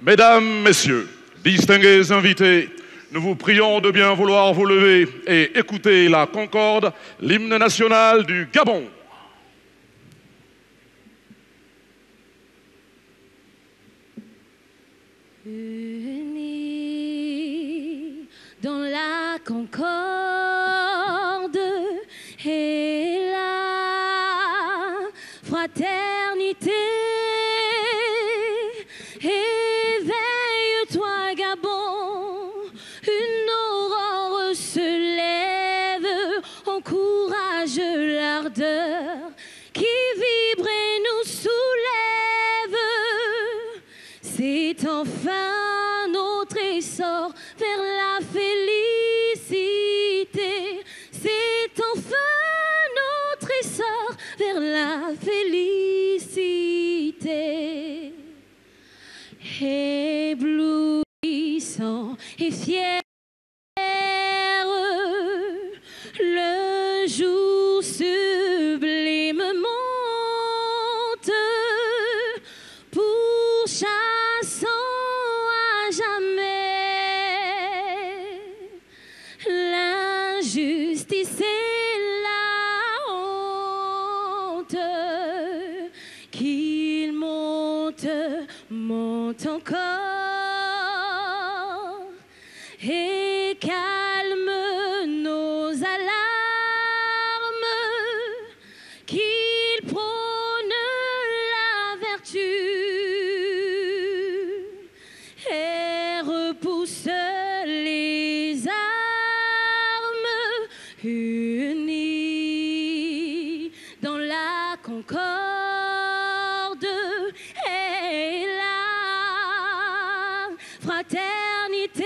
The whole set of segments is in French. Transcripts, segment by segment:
Mesdames, Messieurs, distingués invités, nous vous prions de bien vouloir vous lever et écouter la Concorde, l'hymne national du Gabon. Unis dans la concorde et la fraternité. Éveille-toi, Gabon, une aurore se lève, encourage l'ardeur qui vibre et nous soulève. C'est enfin notre essor vers la félicité. C'est enfin notre essor vers la félicité. Éblouissant et fier, le jour sublime monte, pourchassant à jamais l'injustice et la honte. Qu'il monte, monte encore et calme nos alarmes, qu'il prône la vertu et repousse les armes, unis dans la concorde et la fraternité.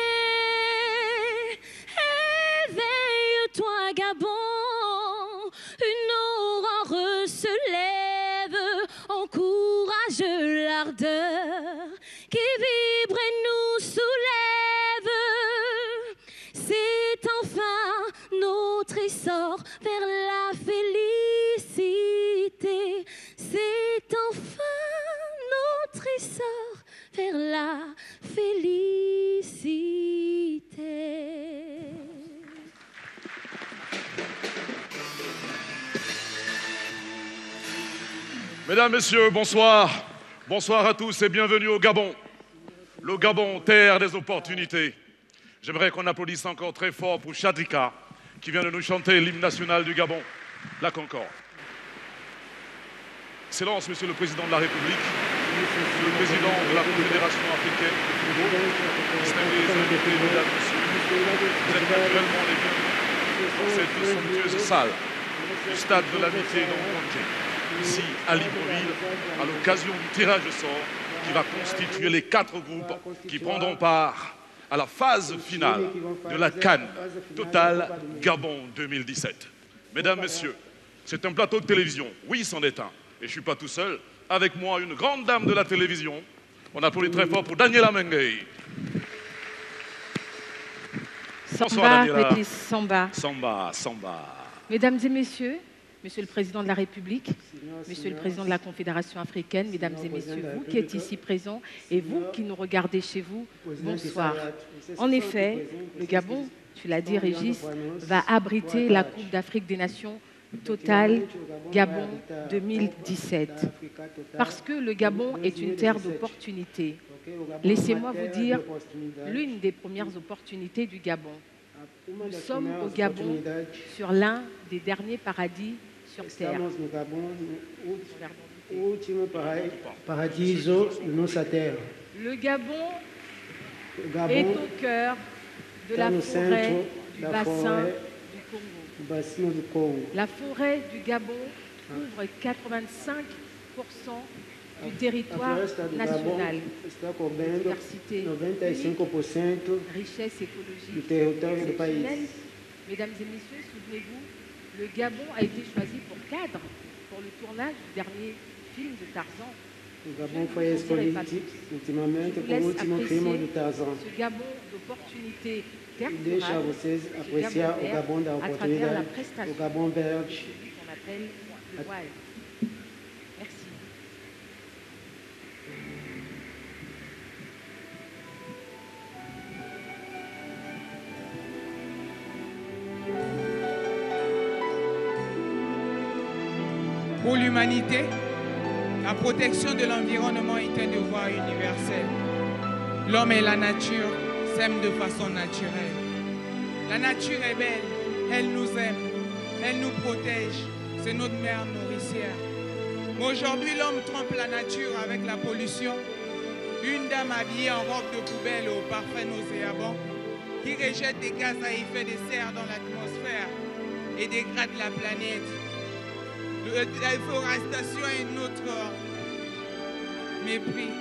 Éveille-toi, Gabon, une aurore se lève, encourage l'ardeur qui vibre et nous soulève. C'est enfin notre essor vers la félicité. C'est enfin notre essor vers la félicité. Mesdames, Messieurs, bonsoir. Bonsoir à tous et bienvenue au Gabon. Le Gabon, terre des opportunités. J'aimerais qu'on applaudisse encore très fort pour Chadrika, qui vient de nous chanter l'hymne national du Gabon, la Concorde. Excellence, Monsieur le Président de la République, Monsieur le Président de la Confédération africaine, distingués invités, Mesdames, Messieurs, vous êtes naturellement les bienvenus dans cette somptueuse salle du stade de l'amitié d'Anconté, ici à Libreville, à l'occasion du tirage au sort qui va constituer les 4 groupes qui prendront part à la phase finale de la CAN Total Gabon 2017. Mesdames, Messieurs, c'est un plateau de télévision, oui, c'en est un. Et je ne suis pas tout seul. Avec moi, une grande dame de la télévision. On applaudit très fort pour Daniela Menguei. Bonsoir, Daniela. Samba. Samba, samba. Mesdames et messieurs, Monsieur le Président de la République, Monsieur le Président de la Confédération africaine, Mesdames et Messieurs, vous qui êtes ici présents et vous qui nous regardez chez vous, bonsoir. En effet, le Gabon, tu l'as dit Régis, va abriter la Coupe d'Afrique des Nations Total Gabon 2017. Parce que le Gabon est une terre d'opportunités. Laissez-moi vous dire l'une des premières opportunités du Gabon. Nous sommes au Gabon sur l'un des derniers paradis sur terre. Le Gabon est au cœur de la forêt du bassin du Congo. La forêt du Gabon couvre 85% du territoire national. Diversité, richesse écologique exceptionnelle. Mesdames et messieurs, souvenez-vous, le Gabon a été choisi pour cadre pour le tournage du dernier film de Tarzan. O Gabon foi escolhido ultimamente como o último filme do Tarzan. Ce Gabon d'opportunité Deixa vocês apreciar o Gabon da oportunidade, o Gabon verde. Celui qu'on appelle le wild. Merci. Pour l'humanité, la protection de l'environnement est un devoir universel. L'homme et la nature s'aiment de façon naturelle. La nature est belle, elle nous aime, elle nous protège, c'est notre mère nourricière. Mais aujourd'hui, l'homme trompe la nature avec la pollution. Une dame habillée en robe de poubelle au parfum nauséabond qui rejette des gaz à effet de serre dans l'atmosphère et dégrade la planète. La déforestation est notre mépris.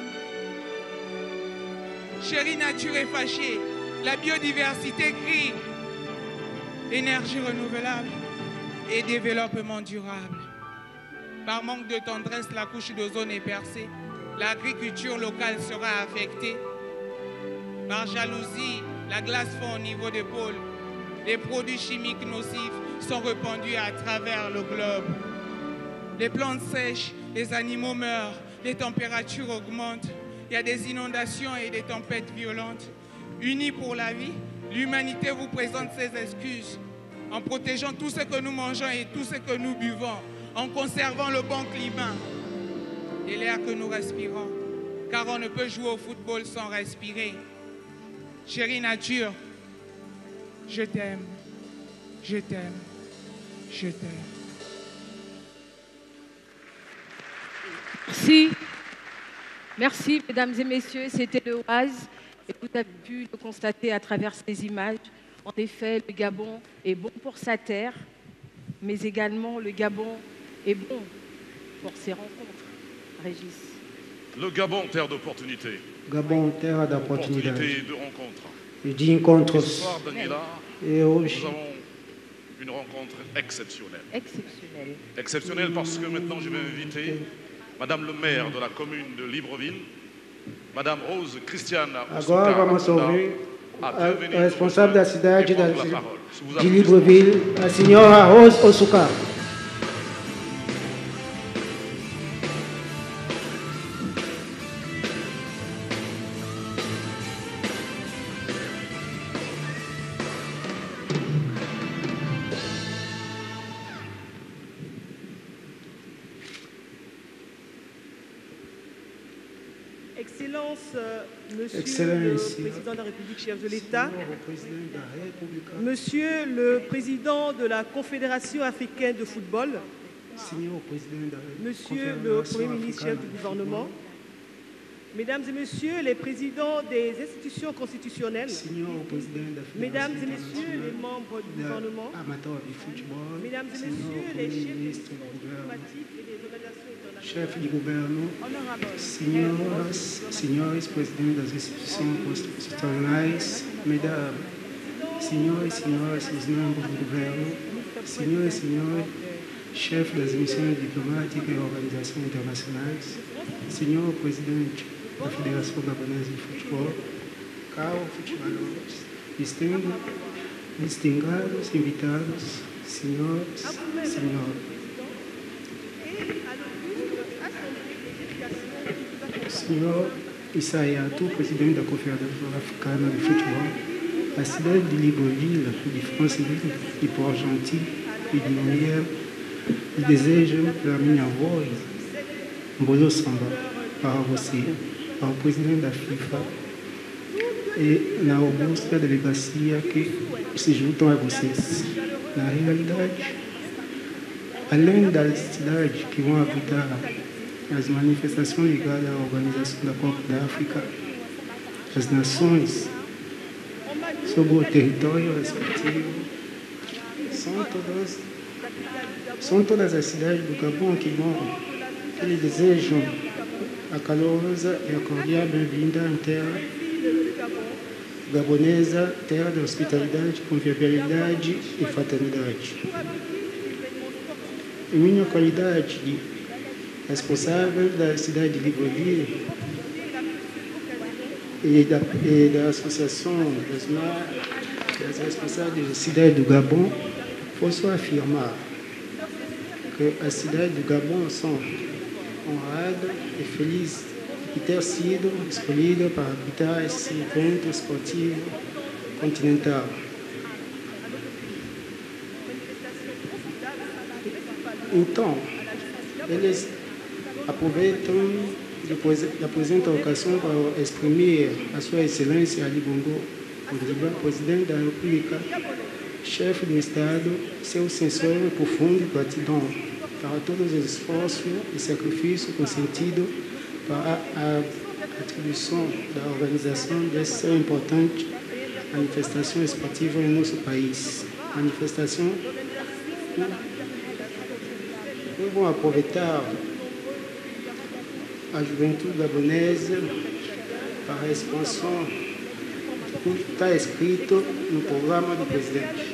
Chérie nature est fâchée, la biodiversité crie. Énergie renouvelable et développement durable. Par manque de tendresse, la couche d'ozone est percée. L'agriculture locale sera affectée. Par jalousie, la glace fond au niveau des pôles. Les produits chimiques nocifs sont répandus à travers le globe. Les plantes sèchent, les animaux meurent, les températures augmentent. Il y a des inondations et des tempêtes violentes. Unis pour la vie, l'humanité vous présente ses excuses en protégeant tout ce que nous mangeons et tout ce que nous buvons, en conservant le bon climat et l'air que nous respirons, car on ne peut jouer au football sans respirer. Chérie nature, je t'aime, je t'aime, je t'aime. Merci. Merci, mesdames et messieurs. C'était le Oise. Et vous avez pu le constater à travers ces images. En effet, le Gabon est bon pour sa terre, mais également le Gabon est bon pour ses rencontres. Régis. Le Gabon, terre d'opportunités. Gabon, terre d'opportunités. Opportunités de rencontres. Et d'encontres. Ce soir, Daniela, et nous avons une rencontre exceptionnelle. Exceptionnelle. Exceptionnelle parce que maintenant, je vais inviter Madame le maire de la commune de Libreville, Madame Rose Christiane agora vamos ouvir a responsável da cidade de de Libreville, a senhora Rose Osuka. Excellence, Monsieur le Président de la République, chef de l'État, Monsieur le Président de la Confédération africaine de football, Monsieur le Premier ministre, chef du gouvernement, Mesdames et Messieurs les présidents des institutions constitutionnelles, Mesdames et Messieurs les membres du gouvernement, Mesdames et Messieurs les chefs des diplomatiques et des organisations internationales, Chefe de governo, senhores presidentes das instituições constitucionais, mesdames, senhores e senhoras, os membros do governo, senhores e senhores, chefes das missões diplomáticas e organizações internacionais, senhor presidente da Federação Gabonesa de Futebol, caros futebolistas, distinguidos invitados, senhores, senhoras. Senhor Isaiato, presidente da Confederação Africana de Futebol, a cidade de Libreville, de Franceville, de Port-Gentil e de Molière, desejam pela minha voz um bolo samba para você, para o presidente da FIFA e na robusta delegacia que se juntam a vocês. Na realidade, além das cidades que vão habitar as manifestações ligadas à organização da Copa da África, as nações sobre o território respectivo, são todas as cidades do Gabon que eles desejam a calorosa e a cordial bem-vinda à terra gabonesa, terra de hospitalidade, convivialidade e fraternidade. Em minha qualidade de responsável da cidade de Libreville e da Associação das responsáveis da cidade do Gabon, posso afirmar que a cidade do Gabon são honradas e felizes de ter sido escolhida para habitar esse evento esportivo continental. Então, Eles aproveitam da presente ocasião para exprimir a sua excelência Ali Bongo Ondimba, presidente da República, chefe do Estado, seu sincero e profundo gratidão para todos os esforços e sacrifícios consentidos para a contribuição da organização dessa importante manifestação esportiva em nosso país. Manifestação que vão aproveitar a juventude gabonesa para a expansão do que está escrito no programa do presidente.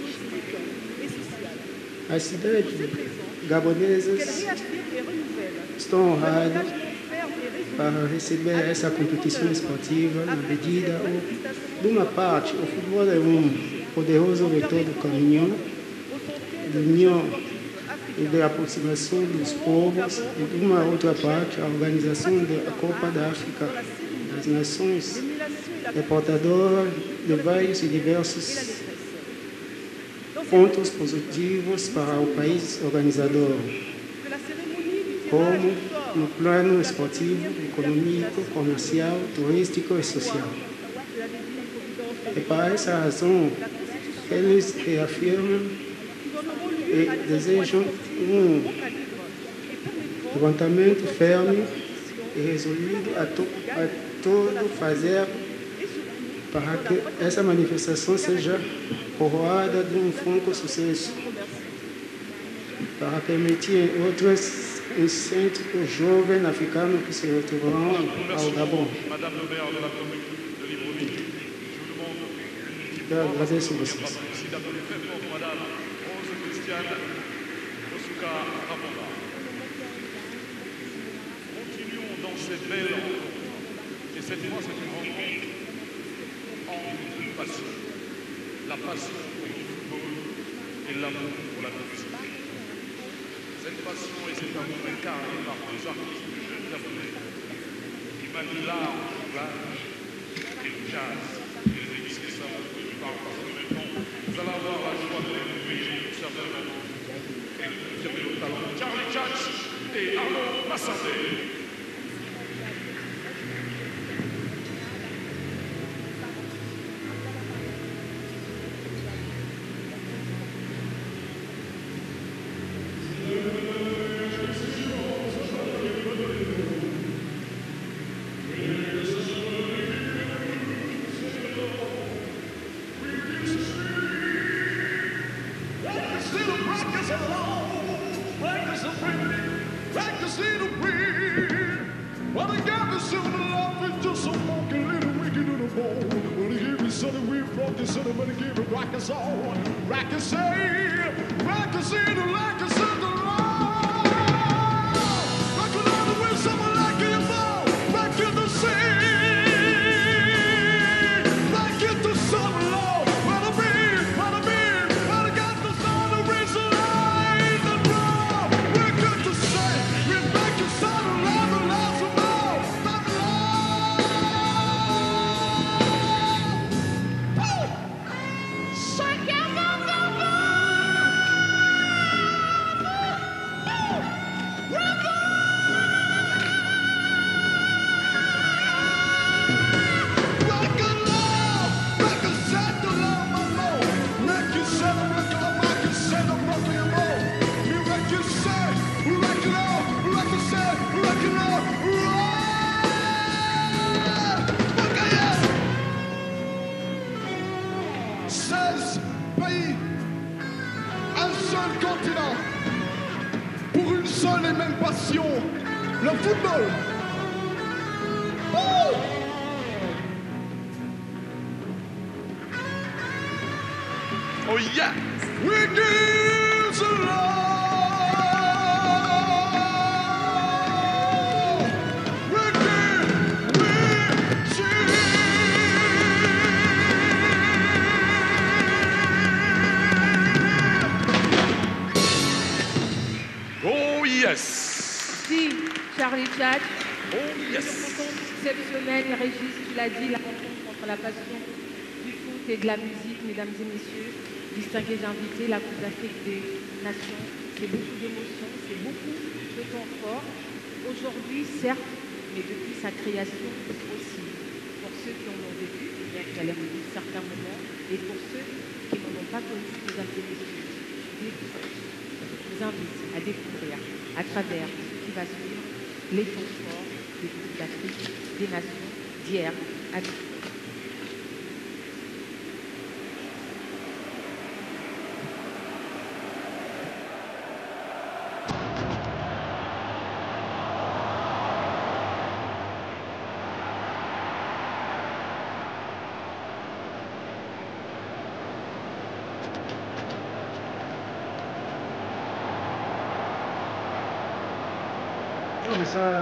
As cidades gabonesas estão honradas para receber essa competição esportiva na medida de uma parte, o futebol é um poderoso vetor do caminho, de união e de aproximação dos povos, e de uma outra parte, a organização da Copa da África das Nações é portadora de vários e diversos pontos positivos para o país organizador, como no plano esportivo, econômico, comercial, turístico e social. E para essa razão, eles reafirmam e desejam um levantamento firme e resolvido a todo fazer para que essa manifestação seja coroada de um franco sucesso, para permitir outros incêndios jovens africanos que se retrouverão ao Gabon. Madame le maire de la commune de Libreville, je vous demande Agradeço vocês. ici d'appeler très fort Madame Rose Christiane Osuka Rabonga. Continuons dans cette belle rencontre. Et cette fois, c'est une rencontre en une passion. La passion pour le football et l'amour pour la musique. Cette passion et cet amour incarné par deux artistes de jeunes japonais qui manient l'art du jonglage et le jazz. Et les émissaires savants que je parle parce que maintenant, vous allez avoir la joie de découvrir certainement et de confirmer le talent de Charlie Chatch et Arnaud Massandé. Le football. Oh yeah! We give the love. We give, we cheer. Oh yes! Si, Charlie Chatch. Oh yes! Une rencontre exceptionnelle, Régis, tu l'as dit, la rencontre entre la passion du foot et de la musique, mesdames et messieurs, distingués invités, la Coupe d'Afrique des Nations c'est beaucoup d'émotions, c'est beaucoup de temps fort. Aujourd'hui, certes, mais depuis sa création aussi. Pour ceux qui en ont vécu, bien qui allaient revivre certains moments, et pour ceux qui n'en ont pas connu, mesdames et messieurs, je vous invite à découvrir à travers ce qui va suivre les temps forts des groupes d'Afrique, des nations, d'hier à demain. Non, mais ça...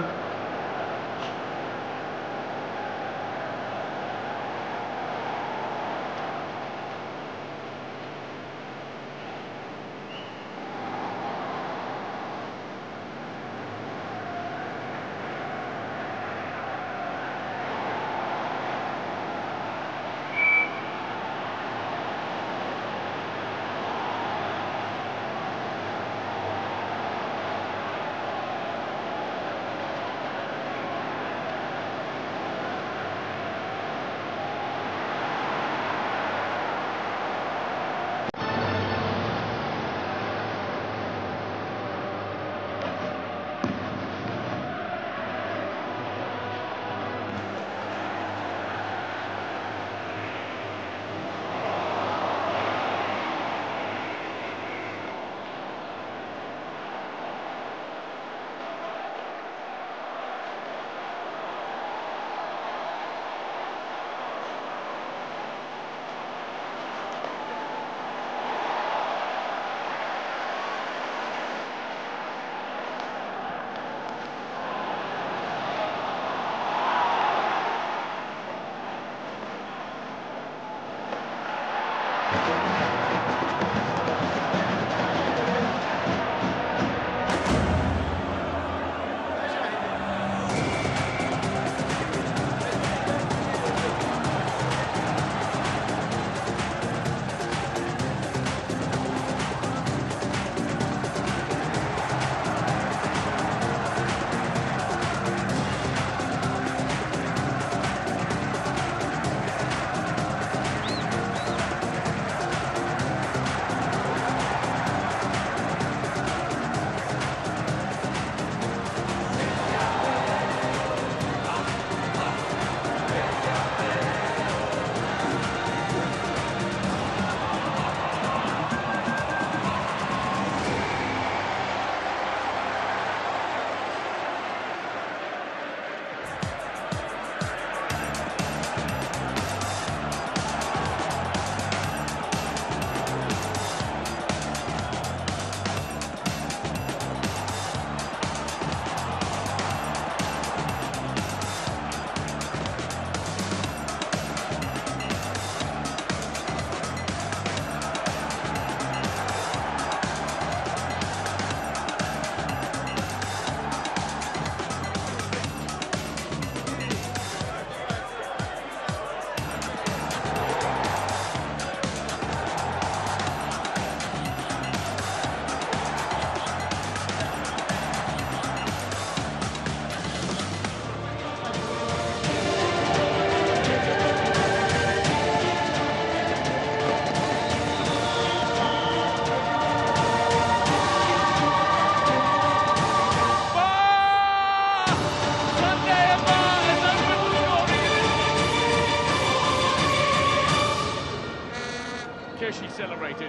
She celebrated.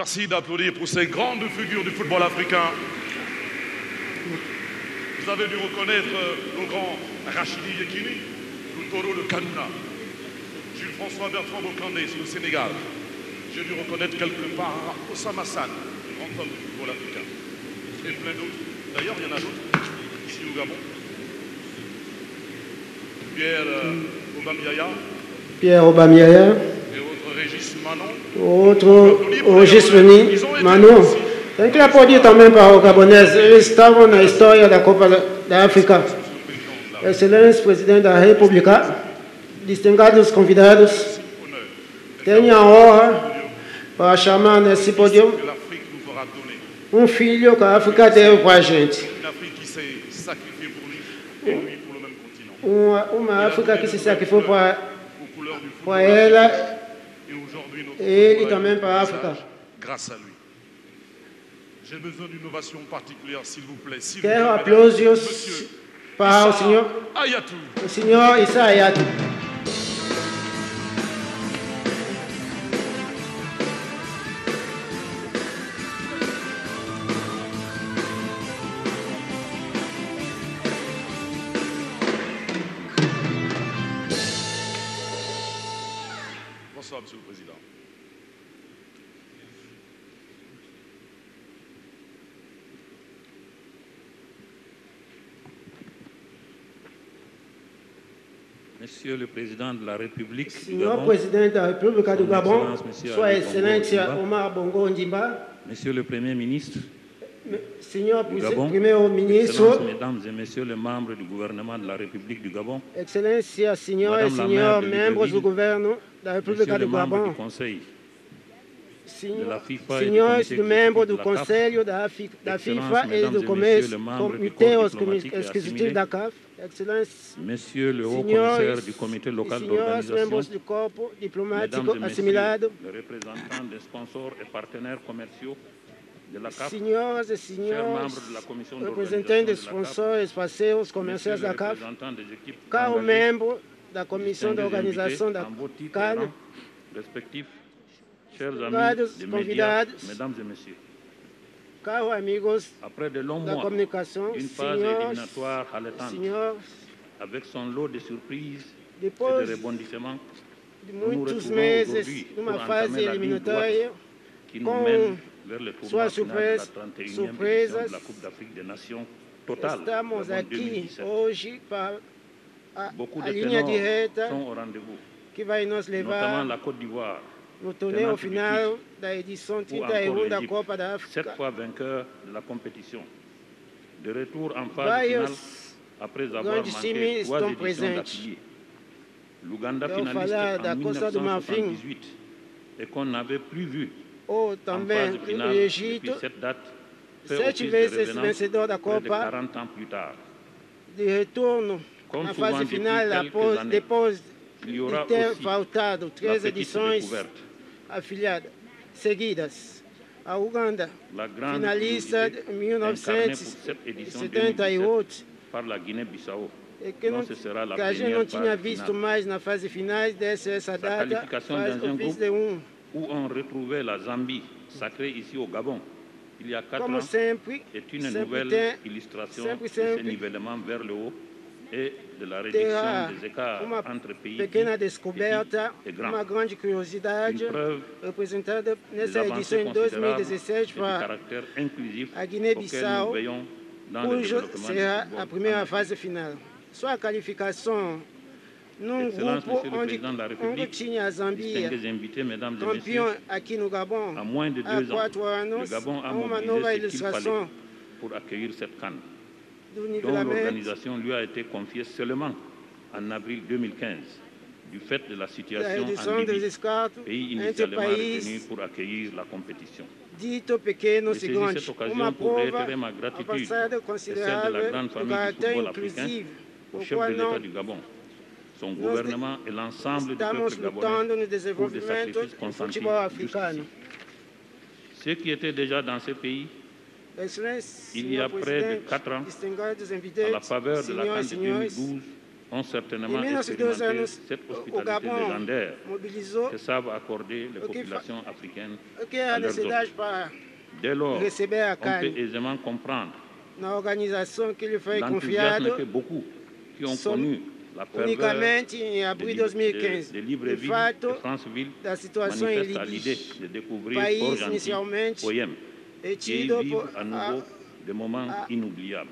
Merci d'applaudir pour ces grandes figures du football africain. Vous avez dû reconnaître le grand Rachidi Yekini, le taureau de Kanouna, Jules-François Bertrand Bocandé sur le Sénégal. J'ai dû reconnaître quelque part Osama San, le grand homme du football africain. Et plein d'autres. D'ailleurs, il y en a d'autres ici au Gabon. Pierre Obamiaya. Et autres Régis Manon. Outro Régis Manon. Tem que aplaudir também para o Gabonês. Eles estavam na história da Copa da África. Excelência Presidente da República, distinguidos convidados, tenho a honra para chamar nesse pódio filho que a África deu para a gente. Uma África que se sacrificou para ela e ele também para a África. Grâce à lui. J'ai besoin d'une ovation particulière, s'il vous plaît. Quero aplausos para o senhor Ayatou. O senhor Issa Ayatou. Bonsoir, Monsieur le Président. Monsieur le Président de la République du Senhor Gabon, Presidente da República do Gabon, Sua Ali Excelência Bongo Omar Bongo Ondimba, Monsieur le Premier ministre Senhor du Gabon, Primeiro-Ministro, Excellences, Mesdames et Messieurs les membres du gouvernement de la République du Gabon, Excelência, Senhor e Madame la Senhor, maire de membros do Libreville, governo da República Messieurs les do membres Gabon, du Conseil de la Senhor, FIFA et du senhores comité do membro do exécutif de la CAF, Conselho da FIFA e Excellences, do Mesdames et Messieurs les membres du Comitê corps diplomatique et Executivo assimilé, da CAF, Excelência, Messieurs le haut-commissaire du comité local senhores d'organisation, membros do corpo diplomático Mesdames et Messieurs assimilado, les représentants des sponsors et partenaires commerciaux de la CAF, senhoras e chers senhores, membres de la commission representantes dos d'organisation de la CAF, sponsores, parceiros comerciais Messieurs les da CAF, représentants des équipes caro engagées, membro da comissão de distingués organização invités da en vos titres et CAN, rangs respectifs, chers amis Convidados, des médias, convidados. mesdames et messieurs, caro amigos après de longs da mois comunicação, d'une phase senhores, éliminatoire haletante, senhores, avec son lot de surprises et depois de rebondissements, de nous nous muitos retrouvons meses aujourd'hui numa pour fase entamer la ligne eliminatória, droite qui nous com mène vers le tournoi suas final de la 31e édition surpresas. de la Coupe d'Afrique des Nations totale Estamos Gabon aqui 2017. hoje para Beaucoup a de linha ténors direta sont au rendez-vous, que vai nos notamment levar la Côte d'Ivoire, no torneio tenante du final titre, da edição ou 31 encore da l'Égypte, Copa da 7 África. fois vainqueur de la compétition. De retour en phase Vários finale, après avoir grandes manqué times 3 estão éditions presentes. d'affilée. L'Ouganda Eu finaliste falar da en Costa do Marfim, 1978 et qu'on n'avait plus vu ou en também phase do finale depuis Egito, cette date, fait 7 office de vezes revenant vencedor da près de Copa, 40 ans plus tard. de retorno Comme na souvent fase depuis final quelques années, depois il y de aura ter aussi faltado la 3 petite edições découverte, afiliadas seguidas. A Uganda, la grande finalista curiosité de incarnée pour cette édition 1978, par la Guinée-Bissau. e que, Donc ce sera la que a gente première não tinha phase visto finale. mais na fase final, desse essa data, qualification faz dans un o vice groupe de où on retrouvait la Zambie, sacrée ici au Gabon, il y a 4 Como ans, sempre, est une sempre nouvelle tem, illustration sempre, de ce sempre nivellement vers le haut et de la terá réduction des écarts uma entre pays pequena petits descoberta, et grands. uma grande curiosidade Une preuve representada des nessa edição avancées de considérables 2017 et du para caractère inclusif a auquel Guiné-Bissau, nous veillons dans le cujo développement du será football a primeira en fase final. Sua qualificação num Excellence, grupo Monsieur le Président de la onde République, tinha a Zambia, distingués invités, mesdames et messieurs, campeão aqui no Gabon, en moins de há 2 ans, 4 le anos, Gabon a uma nova mobilisé ce qu'il fallait ilustração pour accueillir cette CAN, do dont nivelamento l'organisation lui a été confiée seulement en avril 2015, du fait de la da situation en redução dos Libye, descartos pays entre initialement retenu países pour accueillir la compétition. dito pequenos Je e saisis grandes. cette occasion Uma pour prova réitérer ma gratitude avançada et celle de la considerável grande do famille du caráter football africain inclusivo, au o chef qual de l'État não du Gabon, son gouvernement et l'ensemble du estamos peuple lutando gabonais no pour des desenvolvimento sacrifices do consentis futebol africano. jusqu'ici. Ceux qui étaient déjà dans ces pays, Excelência, il y a senhor près de presidente, 4 ans, distinguidos à la invités, faveur de la senhoras CAN e de senhores, 2012, ont certainement expérimenté cette hospitalité légendaire que savent accorder les populations africaines à leurs hôtes. Dès lors, on peut aisément comprendre l'enthousiasme que beaucoup qui ont connu la ferveur de Libreville et Franceville manifestent à l'idée de découvrir Port-Gentil, Poyem, et y vivre à nouveau des moments inoubliables.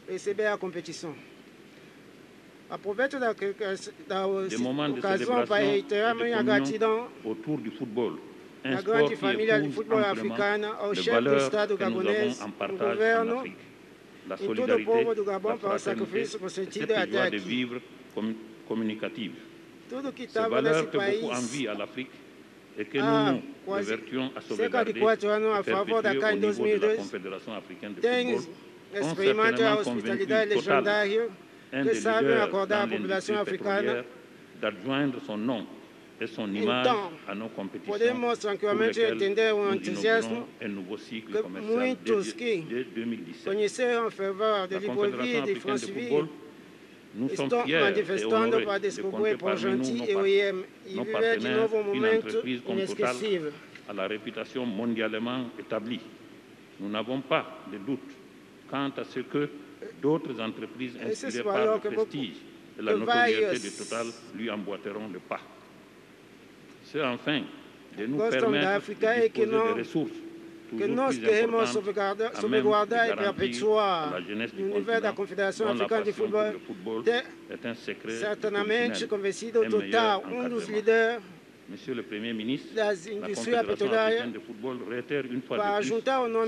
Des moments de célébration et de communion autour du football, un sport qui épouse amplement les valeurs que nous avons en partage en Afrique. La solidarité, la fraternité, cette joie de vivre communicative. Ces valeurs que beaucoup envient à l'Afrique et que nous vertuons à sauvegarder et perpétuer au niveau de la Confédération africaine de football, ont certainement convaincu Total, un des leaders dans l'industrie pétrolière, d'adjoindre son nom et son image à nos compétitions pour lesquelles nous inaugurons un nouveau cycle commercial dès 2017. La Confédération africaine de football, nous sommes fiers et honorés de compter parmi nous nos partenaires, une entreprise comme Total à la réputation mondialement établie. Nous n'avons pas de doute quant à ce que d'autres entreprises inspirées par le prestige et la notoriété de Total lui emboîteront le pas. C'est enfin de nous permettre de disposer des ressources toujours plus importantes à même de garantir à la jeunesse du continent dont la passion pour le football est un secret professionnel et meilleur encadrement. Monsieur le Premier ministre, la Confédération africaine de football réitère une fois de plus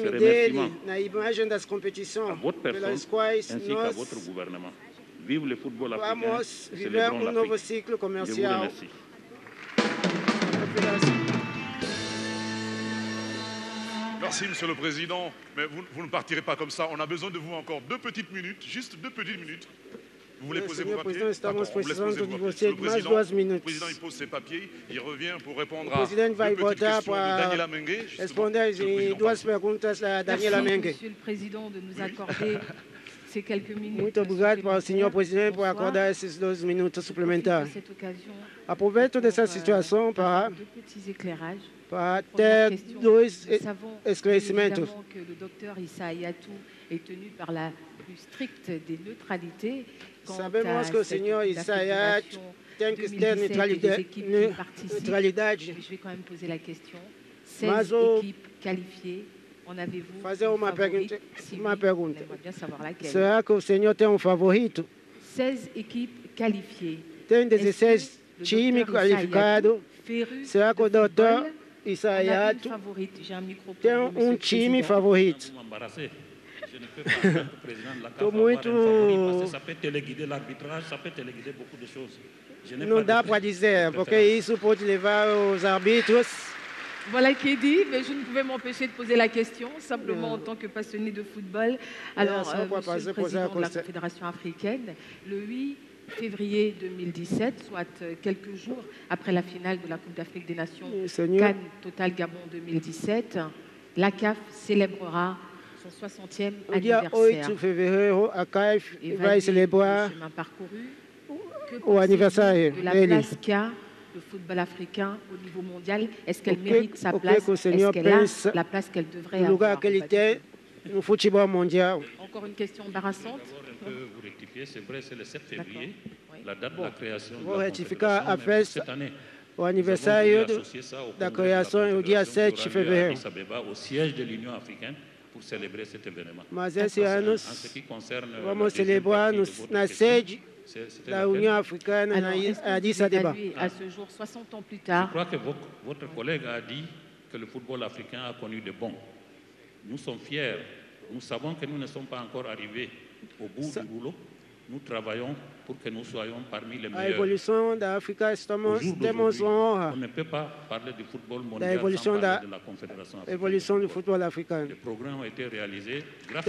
ses remerciements à votre personne ainsi qu'à votre gouvernement. Vive le football africain et célébrons l'Afrique. Je vous remercie. Merci, Monsieur le Président. Mais vous ne partirez pas comme ça. On a besoin de vous encore 2 petites minutes, juste 2 petites minutes. Vous voulez poser vos papiers? D'accord, on vous laisse poser vos papiers. Le président, il pose ses papiers, il revient pour répondre à 2 petites questions de Daniela Mengue. Monsieur le Président, de nous accorder ces quelques minutes. Muito obrigado para o senhor presidente por acordar esses 2 minutos suplementares. Aproveito dessa situação para ter 2 esclarecimentos. Que le docteur Issa Hayatou est tenu par la plus stricte des neutralités. Sabemos que o senhor Issa Hayatou tem que ter neutralidade. Je vais quand même poser la question. 16 équipes qualifiées. Fazer uma pergunta. Será que o senhor tem favorito? 16 équipes qualifiées. Tem 16 times qualificados. Será que o doutor Issa Hayatou tem time favorito? Estou muito... Não dá para dizer, porque isso pode levar os árbitros. Voilà qui est dit, mais je ne pouvais m'empêcher de poser la question, simplement en tant que passionné de football. Alors, Monsieur le Président de la Confédération africaine, le 8 février 2017, soit quelques jours après la finale de la Coupe d'Afrique des Nations, Cannes Total Gabon 2017, la CAF célébrera son 60e anniversaire. Le 8 février, la CAF va célébrer au anniversaire de la place qu'a le football africain au niveau mondial. Est-ce qu'elle mérite sa place? Est-ce qu'elle a la place qu'elle devrait avoir? Le football mondial. Encore une question embarrassante. Je peux vous rectifier, c'est vrai, c'est le 7 février, la date de la création de la Confédération, mais cette année, au anniversaire de la création au dia 7 février. Au siège de l'Union africaine pour célébrer cet événement. Mas esse ano vamos celebrar na sede da Union africaine à Addis Abeba. À ce jour, 60 ans plus tard. Je crois que votre collègue a dit que le football africain a connu de bons. Nous sommes fiers. Nous savons que nous ne sommes pas encore arrivés au bout du boulot. Nous travaillons pour que nous soyons parmi les meilleurs. A évolution da África, temos honra. On ne peut pas parler du football mondial sans parler de la Confédération africaine. Évolution du football africain. Le programme a été réalisé grâce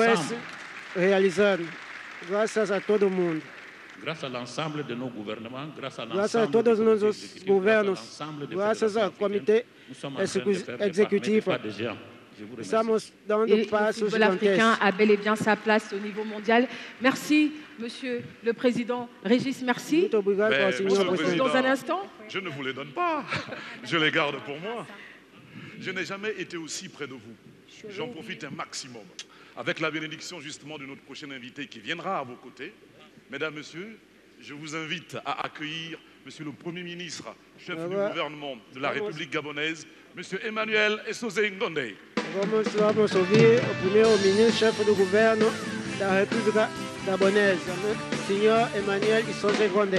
à todo mundo. Grâce à l'ensemble de nos gouvernements, grâce à l'ensemble de nos gouvernements, grâce au comité exécutif, Je vous remercie. Estamos dando Et le passos football africain gigantescos. a bel et bien sa place au niveau mondial. Merci, Monsieur le Président. Régis, merci. Muito obrigado, Mais, senhor Monsieur le presidente. Dans un instant. Je ne vous les donne pas. Je les garde pour moi. Je n'ai jamais été aussi près de vous. J'en profite un maximum. Avec la bénédiction justement de notre prochain invité qui viendra à vos côtés. Mesdames, Messieurs, je vous invite à accueillir Monsieur le Premier ministre, chef du gouvernement de la République gabonaise, Monsieur Emmanuel Esosé Ngonde. Vamos ouvir o primeiro-ministro, chefe do governo da República Gabonaise, senhor Emmanuel Esosé Ngonde.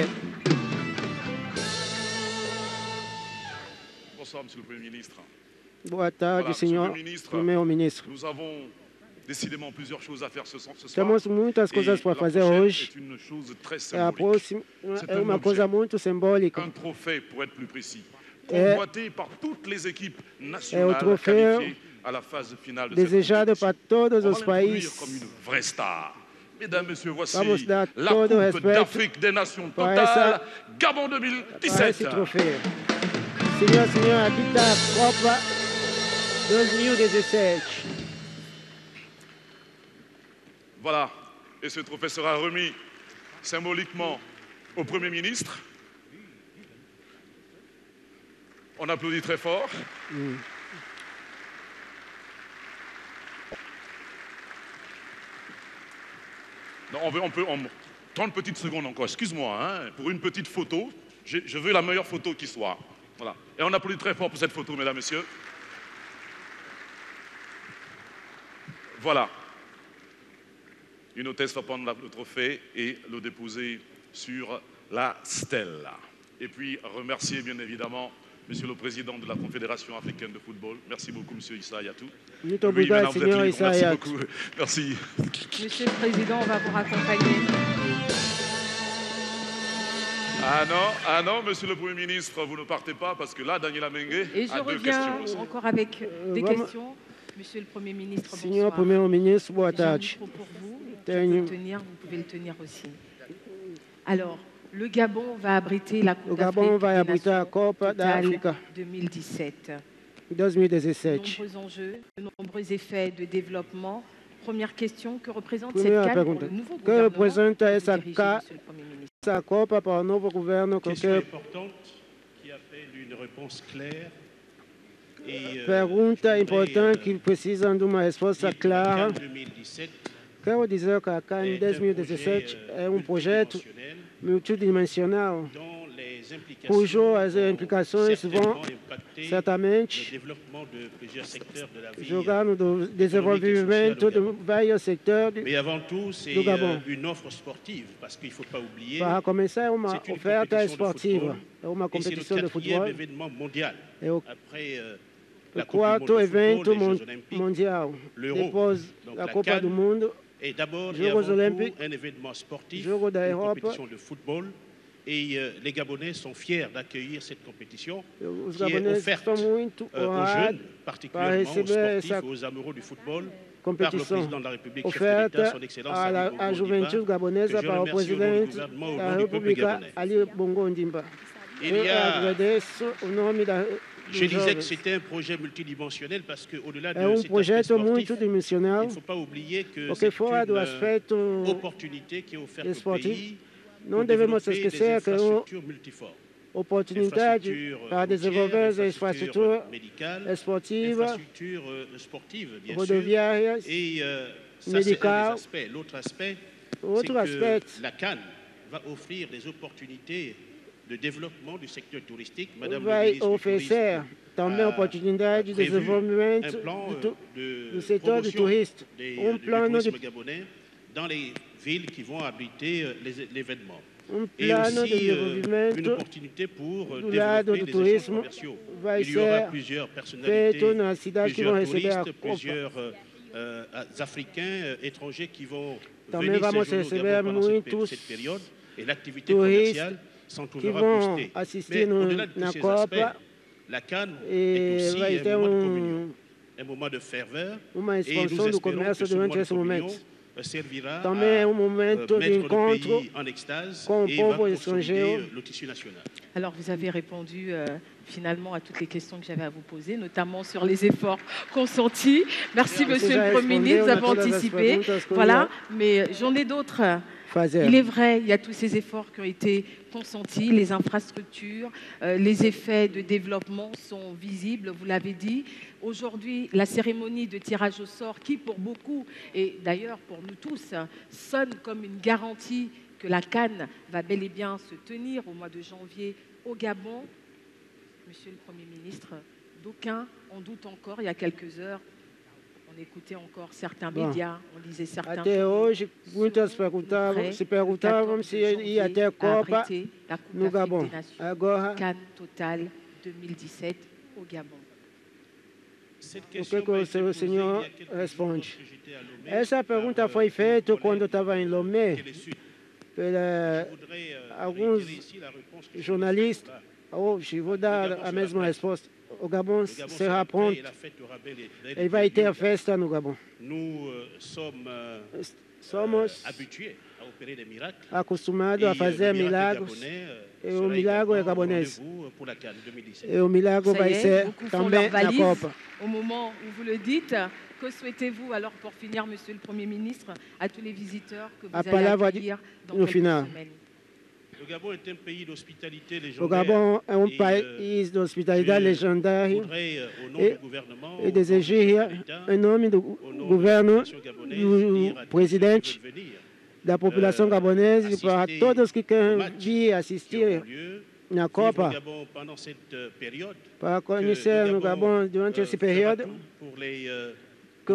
Bonsoir, Monsieur le Premier ministre. Boa tarde, Voilà, senhor primeiro-ministro. Nous avons décidément plusieurs choses à faire ce soir. Temos muitas coisas para fazer hoje. C'est une chose très A symbolique. próxima é uma coisa muito simbólica. Un trophée, pour être plus précis, É convoité par toutes les équipes o nationales troféu qualifiées à la phase finale de cette desejado compétition. para todos On os va l'introduire países. comme une vraie star. Mesdames, Messieurs, voici Vamos dar la todo o Coupe respeito d'Afrique des Nations para totale, Gabon para 2017. esse troféu. Senhor, aqui está a Copa 2017. Voilà, et ce trophée sera remis symboliquement au Premier ministre. On applaudit très fort. Non, on peut 30 petites secondes encore, excuse-moi, hein, pour une petite photo. Je veux la meilleure photo qui soit. Voilà. Et on applaudit très fort pour cette photo, mesdames, messieurs. Voilà. Une hôtesse va prendre le trophée et le déposer sur la stèle. Et puis remercier bien évidemment Monsieur le Président de la Confédération africaine de football. Merci beaucoup, Monsieur Issa Yatou. Muito Oui, obrigado, maintenant, vous êtes senhor libre. Merci Issa beaucoup. Merci. Monsieur le Président, on va vous raccompagner. Ah non, Monsieur le Premier ministre, vous ne partez pas parce que là, Daniela Mengue Et je a deux reviens questions. encore avec des vamos- questions. Monsieur le Premier ministre, Senhor bonsoir. primeiro-ministro, boa J'ai un tarde. micro pour vous. Je Tenho- peux le tenir, vous pouvez le tenir aussi. Alors, le Gabon va abriter la Coupe O Gabon d'Afrique vai des abritar a Nations Copa da totale África 2017. 2017. Nombreux enjeux, de nombreux effets de développement. Première question, que représente Primeira cette CAN pour pergunta. le nouveau Que gouvernement representa que vous essa dirigez, CAN, Monsieur le Premier ministre? essa Copa para o novo governo? Question Qualquer importante qui appelle une réponse claire. Et, pergunta importante que precisam de uma resposta clara. 2017 Quero dizer que a CAN 2017 é um projeto multidimensional dont les implications cujas implicações vão certainement impacter le certamente développement de plusieurs secteurs de la vie. jogar no desenvolvimento de vários setores Mais avant tout, c'est do Gabon. une offre sportive, parce qu'il ne faut pas oublier, Para começar, é uma c'est une oferta compétition de esportiva, football, é uma et c'est le competição de quatrième futebol, événement mondial. é o Après o la Coupe du Monde quarto de evento football, les Jeux Olympiques, mundial, l'Euro, depois donc da la Copa CAN, do Mundo, et d'abord et Jogos avant Olympiques, tout un événement sportif, Jogos da une Europa. compétition de football. Et les Gabonais sont fiers d'accueillir cette compétition os qui est gaboneses offerte estão muito aux honrados jeunes, para particulièrement aux receber sportifs, essa aux amoureux du football, par le competição président de la République, chef de l'État, oferta son Excellence à Ali Bongo a juventude Ondimba, gabonesa que je para o remercie au nom du presidente gouvernement, au da nom du peuple República, gabonais. Ali Bongo Ondimba. Il Eu y a- agradeço o nome da Je dos disais que jovens. c'était un projet multidimensionnel parce qu'au-delà de É um cet aspect projeto sportif, multidimensional, il ne faut pas oublier que porque c'est fora do une aspecto opportunité qui est offerte au esportivo, pays não pour devemos développer des esquecer que é uma infrastructures multiformes. oportunidade Infrastructure para routière, desenvolver as infrastructure infraestruturas médicale, esportivas, infrastructure sportive, bien sûr. rodoviárias, Et ça, c'est un médicales. des aspects. L'autre aspect, Outro c'est aspect, que la CAN va offrir des opportunités de développement du secteur touristique. Madame le vai ministre du oferecer também a oportunidade de prévu desenvolvimento un plan do setor de promotion turista, du plano de tourisme gabonais dans les villes qui vont abriter l'événement. Et plano de aussi une desenvolvimento opportunité pour do lado développer do les échanges turismo commerciaux. vai Il y aura ser plusieurs personnalités, feito nas cidades que vão plusieurs receber a touristes, Copa. plusieurs Africains, étrangers qui vont Também venir vamos séjourner au receber Gabon pendant muitos cette période et l'activité touristes commerciale s'en que trouvera vão boostée. assistir Mais au-delà de na tous ces Copa aspects, la CAN e est aussi vai ter un moment de communion, un moment de ferveur. uma Et nous expansão do espérons comércio que ce moment durante de esse communion momento. servira também é um à momento de mettre le encontro pays en extase com o et povo va estrangeiro. consolider le tissu national. Alors, vous avez répondu finalement à toutes les questions que j'avais à vous poser, notamment sur les efforts consentis. Merci, Monsieur le Premier ministre, vous avez anticipé. Voilà, mais j'en ai d'autres. Il est vrai, il y a tous ces efforts qui ont été consentis, les infrastructures, les effets de développement sont visibles, vous l'avez dit. Aujourd'hui, la cérémonie de tirage au sort, qui pour beaucoup, et d'ailleurs pour nous tous, sonne comme une garantie que la CAN va bel et bien se tenir au mois de janvier au Gabon. Monsieur le Premier ministre, d'aucuns en doutent encore. Il y a quelques heures, on écoutait encore certains médias, on lisait certains até hoje, muitas se perguntavam se ia ter Copa no Gabon. Agora, CAN Total 2017 au Gabon. O que o senhor responde? Essa pergunta foi feita quando eu estava em Lomé, por alguns jornalistas. Hoje vou dar a mesma resposta. O Gabon será pronto. E vai ter a festa no Gabon. Somos acostumados a fazer milagres. E o milagre é gabonês. E o milagre vai ser também na Copa. Au moment où vous le dites, que souhaitez-vous alors pour finir, Monsieur le Premier ministre, à tous les visiteurs que vous allez accueillir dans quelques semaines? O Gabon é um país de hospitalidade legendário e desejaria, em nome do governo, do presidente, da população gabonesa e para todos que querem vir assistir na Copa, para conhecer no Gabon durante esse período, que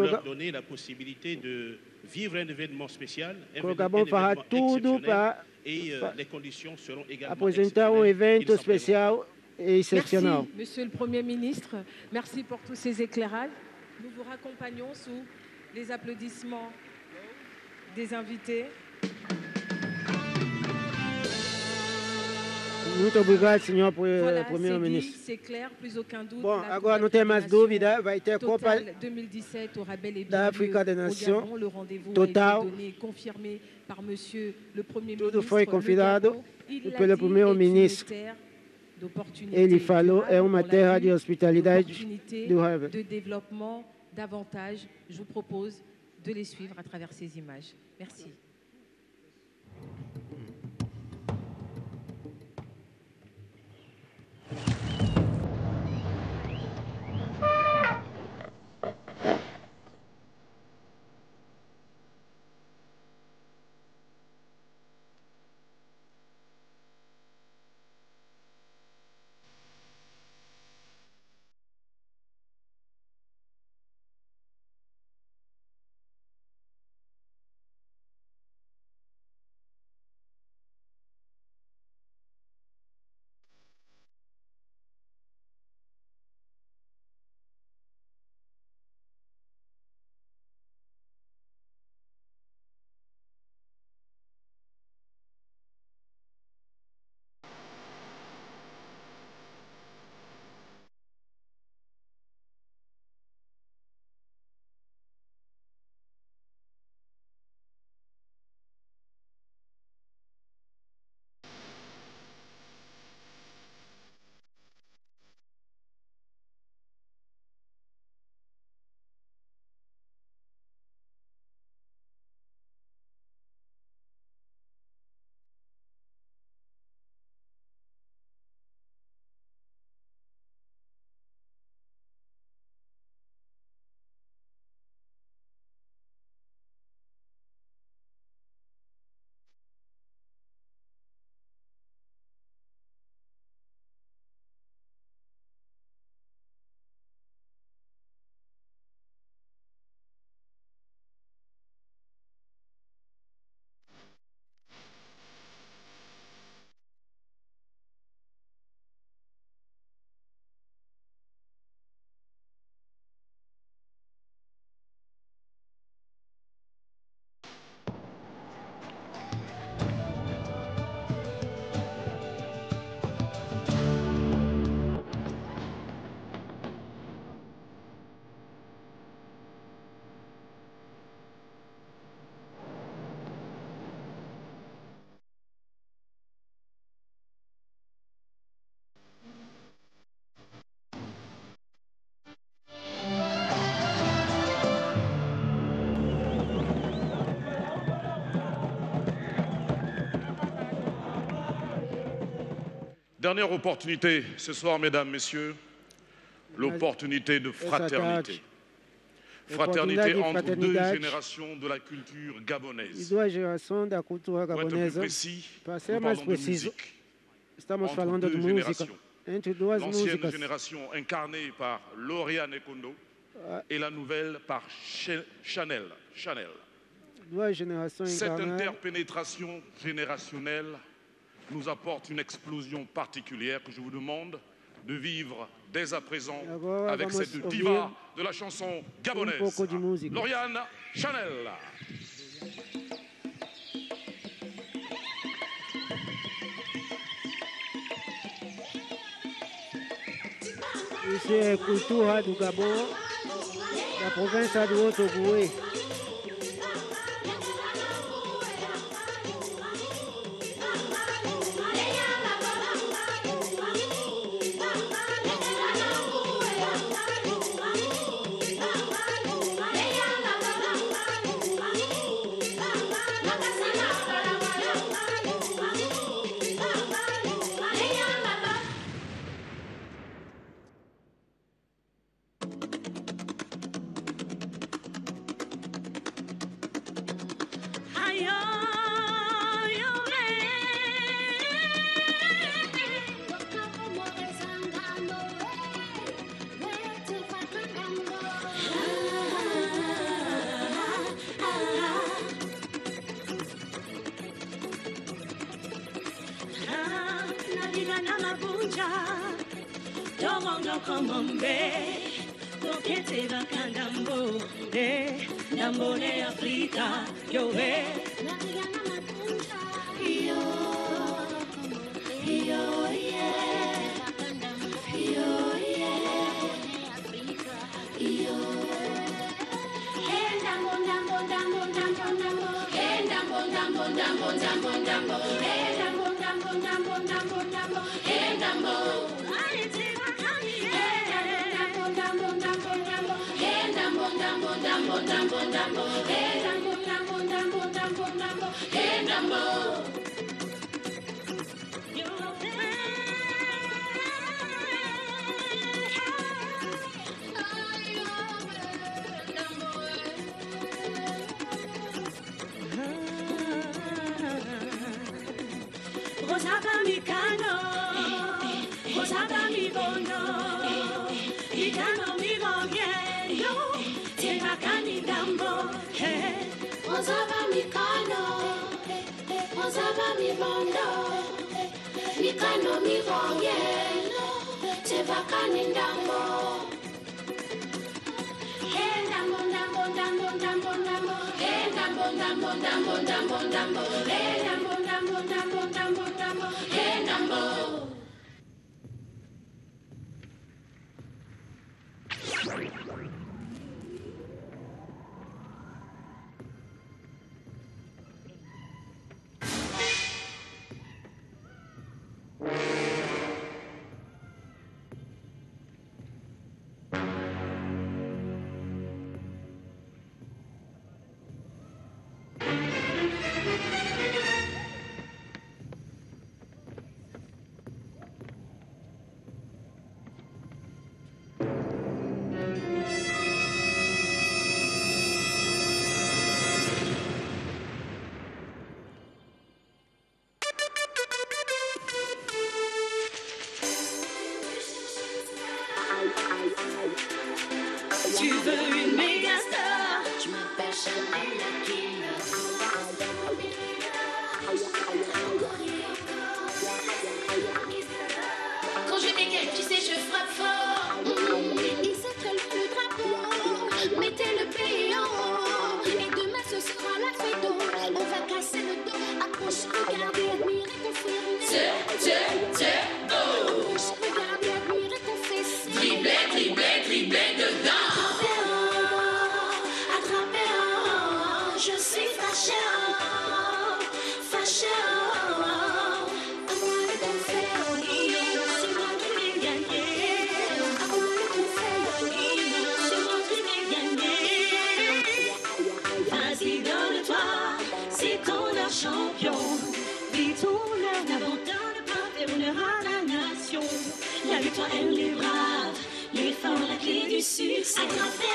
o Gabon fará tudo para apresentar um evento especial e excepcional. Merci, Monsieur le Premier ministre. Merci pour tous ces éclairages. Nous vous raccompagnons sous les applaudissements des invités. Muito obrigado, senhor Primeiro-Ministro. Bom, agora não tem mais dúvida, vai ter Copa da África da Nação total. Tudo foi confirmado pelo Primeiro-Ministro. Ele falou, é uma terra de hospitalidade durável. De développement davantage. Je vous propose de les suivre à travers ces images. Merci. Dernière opportunité ce soir, mesdames, messieurs, l'opportunité de fraternité. Fraternité entre deux générations de la culture gabonaise. Pour être plus précis, nous parlons de musique. Entre deux générations. L'ancienne génération incarnée par Lauriane Ekondo et la nouvelle par Chanel. Cette interpénétration générationnelle nous apporte une explosion particulière que je vous demande de vivre dès à présent avec cette diva de la chanson gabonaise, Lauriane Chanel. Ici, culture du Gabon, la province de Haut-Ogooué. Tu veux une méga star? Je m'appelle Chanel Aquino. Quand je dégaine, tu sais, je frappe fort. Il s'appelle le drapeau. Mettez le pays en haut. Et demain, ce sera la fête. On va casser le dos. Approche, regardez, admirez, confirmez. Approche, regardez, admirez, confessez. Dribbler dedans. Je suis fâché. À moi le confère, c'est moi qui vais gagner. À moi le confère, c'est moi qui vais gagner. Vas-y, donne-toi, c'est ton champion. Vis ton heure, n'abandonne pas, fais une rana. celle des braves, les forts, la clé du succès. Attrapé,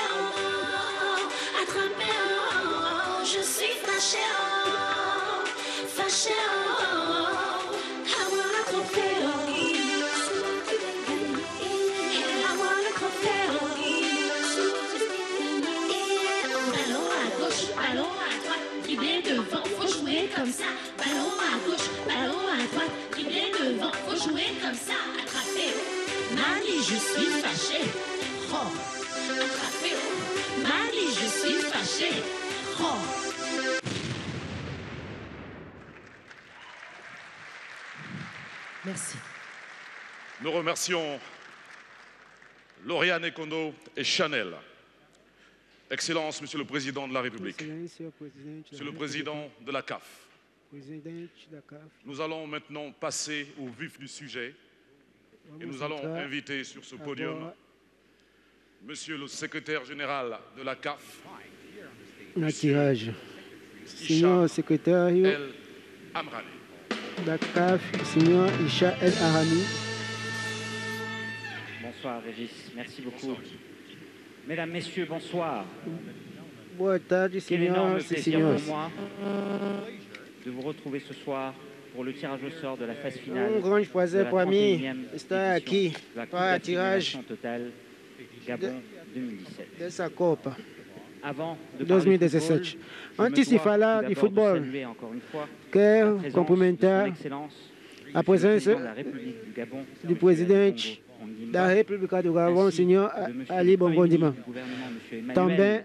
je suis fâché, fâché, avoir le trophée, avoir le trophée. Ballon à gauche, ballon à droite, dribbler devant, faut jouer comme ça. Ballon à gauche, ballon à droite, dribbler devant, faut jouer comme ça. Attrapé, Mali, je suis fâché. Oh, attrapé, Mali, je suis fâché. Oh. Merci. Nous remercions Lauriane Ekondo et Chanel. Excellence, Monsieur le Président de la République, Monsieur le Président de la CAF, nous allons maintenant passer au vif du sujet et nous allons inviter sur ce podium Monsieur le Secrétaire Général de la CAF, Tirage. Signor secrétaire El Amrani. La CAF, Signor Isha El Arami. Bonsoir Régis, merci beaucoup. Mesdames, Messieurs, bonsoir. Boa tarde, Quel énorme senhoras e plaisir senhores. pour moi de vous retrouver ce soir pour le tirage au sort de la phase finale. Grande de prazer la para mim 31e estar aqui édition de la Coupe para a d'Afrique des tiragem Nations totale Gabon 2017. dessa Copa Avant de 2017. Antes de falar de futebol, quero cumprimentar a presença do presidente da República do Gabão, senhor Ali Bongo Ndima. Também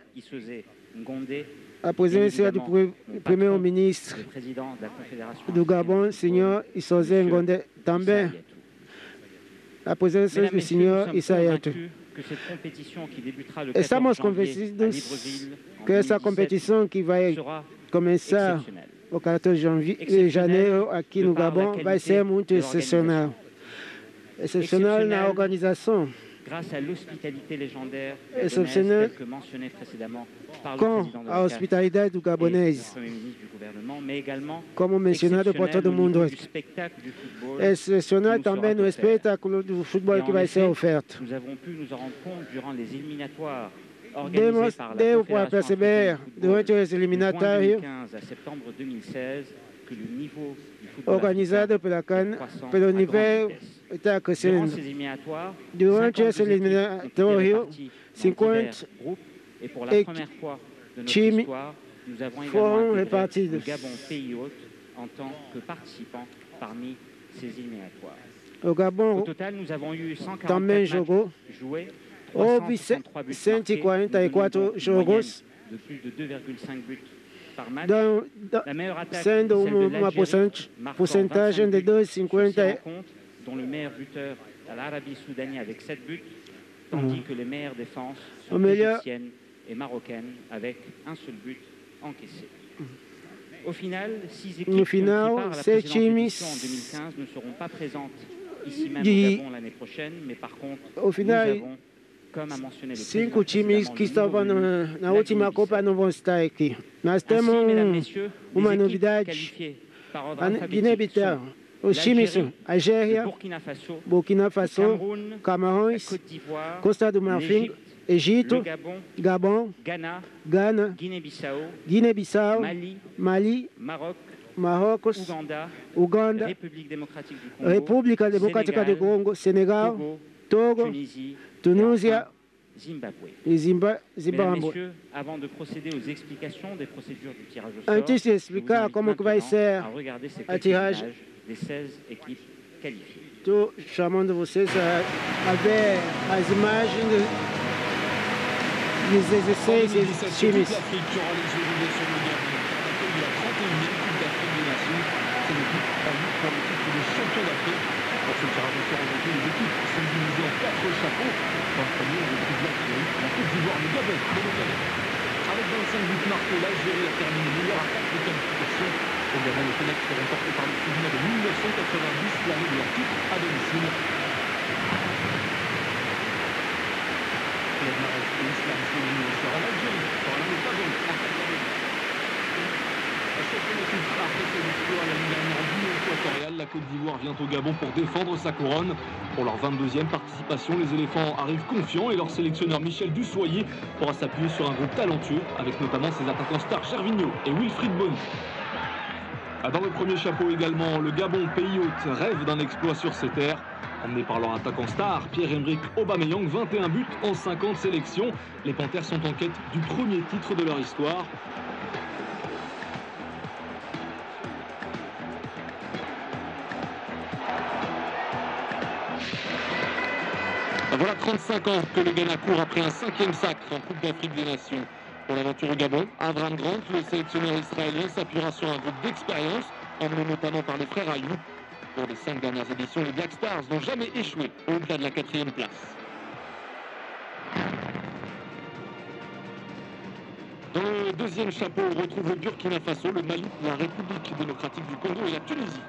a presença do primeiro-ministro do Gabão, senhor Issoze Ngonde. Também a presença do senhor Issayato. Estamos convencidos que essa competição que vai começar o 14 de janeiro aqui no Gabão vai ser muito excepcional. Excepcional na organização. Grâce à l'hospitalité légendaire Excepcional que mentionné précédemment par le com président de a la hospitalidade do CAF et gabonês, le Premier ministre du gouvernement, mais également como mencionado por todo mundo. du spectacle du football Excepcional qui nous também sera no offert. espetáculo do futebol Et que en vai effet, ser oferto. Nous avons pu nous en rendre compte durant les éliminatoires organisés par la Deu para Confédération perceber africaine du football durante os de juin eliminatórios 2015 à septembre 2016 que le niveau du football organizado pela CAN, croissant pelo à grande nível vitesse. está Durant crescendo. ces éliminatoires, Durante 52 esse équipes eliminatório, ont été réparties dans 50 divers groupes et pour la première fois de notre times histoire, nous avons également foram intégré repartidos. le Gabon pays hôte en tant que participant parmi ces éliminatoires. O Au Gabão total, nous avons eu 144 também matchs jogou. joués, Houve 363 buts 144 marqués, jogos, de plus de 2,5 buts par match. La meilleure attaque, sendo celle de uma l'Algérie, marquant porcentagem 25 de buts sur 6 2,50. rencontres, dont le meilleur buteur à l'Arabie Soudanie avec 7 buts, tandis que les meilleures défenses O sont melhor- égyptiennes et marocaines avec un seul but encaissé. Au final, 6 équipes No qui ont final, pris part à la 6 précédente times édition en 2015 ne seront pas présentes ici même de- au Gabon l'année prochaine, mais par contre, Au final, nous avons, comme a mentionné le président 5 times précédemment, que le estavam nouveau venu, na la última Guinée-Bissau. Copa não vão estar aqui. Nós Ainsi, temos mesdames, messieurs, uma les équipes novidade. qualifiées par ordre A alphabétique Guiné-Bissau, sont os times são le Algéria, Burkina Faso, Burkina Faso, Cameroun, la Camarões, Côte d'Ivoire, Costa do Marfim, l'Égypte, Egito, le Gabon, Gabão, Ghana, Ghana, Guinée-Bissau, Guiné-Bissau, Mali, Mali, Maroc, Marrocos, Ouganda, Uganda, République démocratique du Congo, República Democrática do Sénégal, Congo, Sénégal, Togo, Togo, Tunisie, Tunísia et enfin, Zimbabwe. e Mesdames, Zimbábue. Messieurs, avant de procéder aux explications des procédures du tirage au sort, Antes de je vous explicar invite como que vai maintenant ser à regarder ces a quelques tiragem, images des 16 équipes qualifiées. estou chamando vocês a ver as imagens dos 16 times. L'Afrique qui aura les yeux rivés sur le Gabon. On accueille la 31e Coupe d'Afrique des Nations. C'est l'équipe en lutte pour le titre de champion d'Afrique. Pour ce tirage au sort aujourd'hui, les équipes sont divisées en 4 chapeaux. Dans le premier, on retrouve l'Algérie, la Côte d'Ivoire, le Gabon et le Ghana. Avec 25 buts marqués, l'Algérie a terminé meilleure attaque de qualification. Au Gabon, les Fennecs seront portés par le souvenir de 1990, l'année de leur titre à domicile. Les Maroc et l'Islam féminin sera l'Algérie, sera l'année favori à 4 ans. La championne équipe a fait ses victoires l'année dernière en 10 fois équatoriale, la Côte d'Ivoire vient au Gabon pour défendre sa couronne. Pour leur 22e participation, les éléphants arrivent confiants et leur sélectionneur Michel Dussoyer pourra s'appuyer sur un groupe talentueux, avec notamment ses attaquants stars Gervinho et Wilfried Bony. Dans le premier chapeau également, le Gabon, pays hôte, rêve d'un exploit sur ses terres. Emmenés par leur attaquant star, Pierre-Emerick Aubameyang, 21 buts en 50 sélections. Les Panthères sont en quête du premier titre de leur histoire. Voilà 35 ans que le Ghana court après un 5e sacre en Coupe d'Afrique des Nations. Pour l'aventure au Gabon, Avram Grant, le sélectionneur israélien, s'appuiera sur un groupe d'expérience, emmené notamment par les frères Ayou. Pour les 5 dernières éditions, les Black Stars n'ont jamais échoué au-delà de la 4e place. Dans le deuxième chapeau, on retrouve le Burkina Faso, le Mali, la République démocratique du Congo et la Tunisie.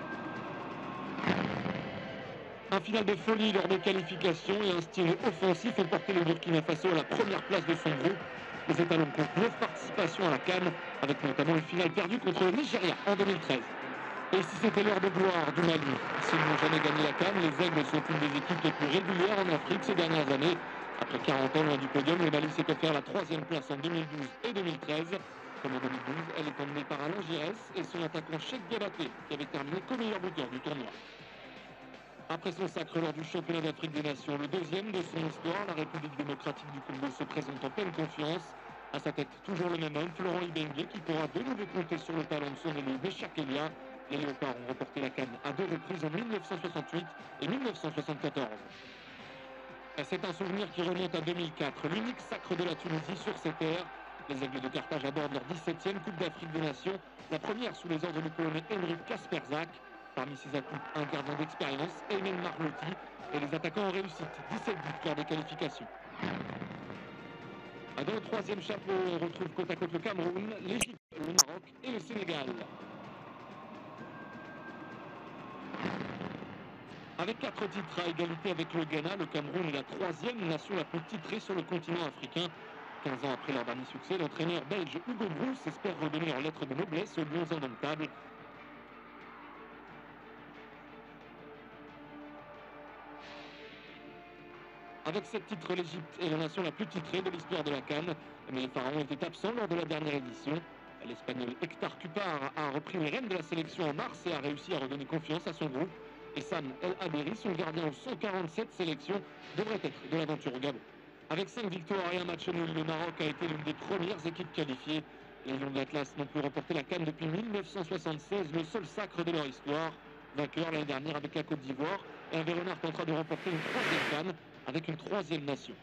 Un final de folie lors des qualifications et un style offensif ont porté le Burkina Faso à la première place de son groupe. Les étalons comptent 9 participations à la CAN, avec notamment une finale perdue contre le Nigeria en 2013. Et si c'était l'heure de gloire du Mali, s'ils n'ont jamais gagné la CAN, les Aigles sont une des équipes les plus régulières en Afrique ces dernières années. Après 40 ans loin du podium, le Mali s'est offert la 3e place en 2012 et 2013. Comme en 2012, elle est emmenée par Alain Giresse et son attaquant Cheikh Diabaté, qui avait terminé co-meilleur buteur du tournoi. Après son sacre lors du championnat d'Afrique des Nations, le deuxième de son histoire, la République démocratique du Congo se présente en pleine confiance. À sa tête, toujours le même homme, Florent Ibenge, qui pourra de nouveau compter sur le talent de son ailier Béchak Elia. Les Léopards ont remporté la CAN à 2 reprises en 1968 et 1974. C'est un souvenir qui remonte à 2004, l'unique sacre de la Tunisie sur ses terres. Les Aigles de Carthage abordent leur 17e Coupe d'Afrique des Nations, la première sous les ordres du colonel Henrik Kasperzak. Parmi ses atouts, un gardien d'expérience, Aymen Marlotti, et les attaquants en réussite, 17 buts lors des qualifications. Dans le troisième chapeau, on retrouve côte à côte le Cameroun, l'Égypte, le Maroc et le Sénégal. Avec 4 titres à égalité avec le Ghana, le Cameroun est la 3e nation la plus titrée sur le continent africain. 15 ans après leur dernier succès, l'entraîneur belge Hugo Broos espère redonner leur lettre de noblesse aux Lions indomptables. Avec 7 titres, l'Égypte est la nation la plus titrée de l'histoire de la CAN, mais les Pharaons étaient absents lors de la dernière édition. L'Espagnol Hector Cupar a repris les rênes de la sélection en mars et a réussi à redonner confiance à son groupe. Et Sam El Haberi, son gardien aux 147 sélections, devrait être de l'aventure au Gabon. Avec 5 victoires et un match nul, le Maroc a été l'une des premières équipes qualifiées. Les Lions de l'Atlas n'ont plus remporté la CAN depuis 1976, le seul sacre de leur histoire. Vainqueur l'année dernière avec la Côte d'Ivoire, Hervé Renard tentera de remporter une 3e CAN avec une 3e nation.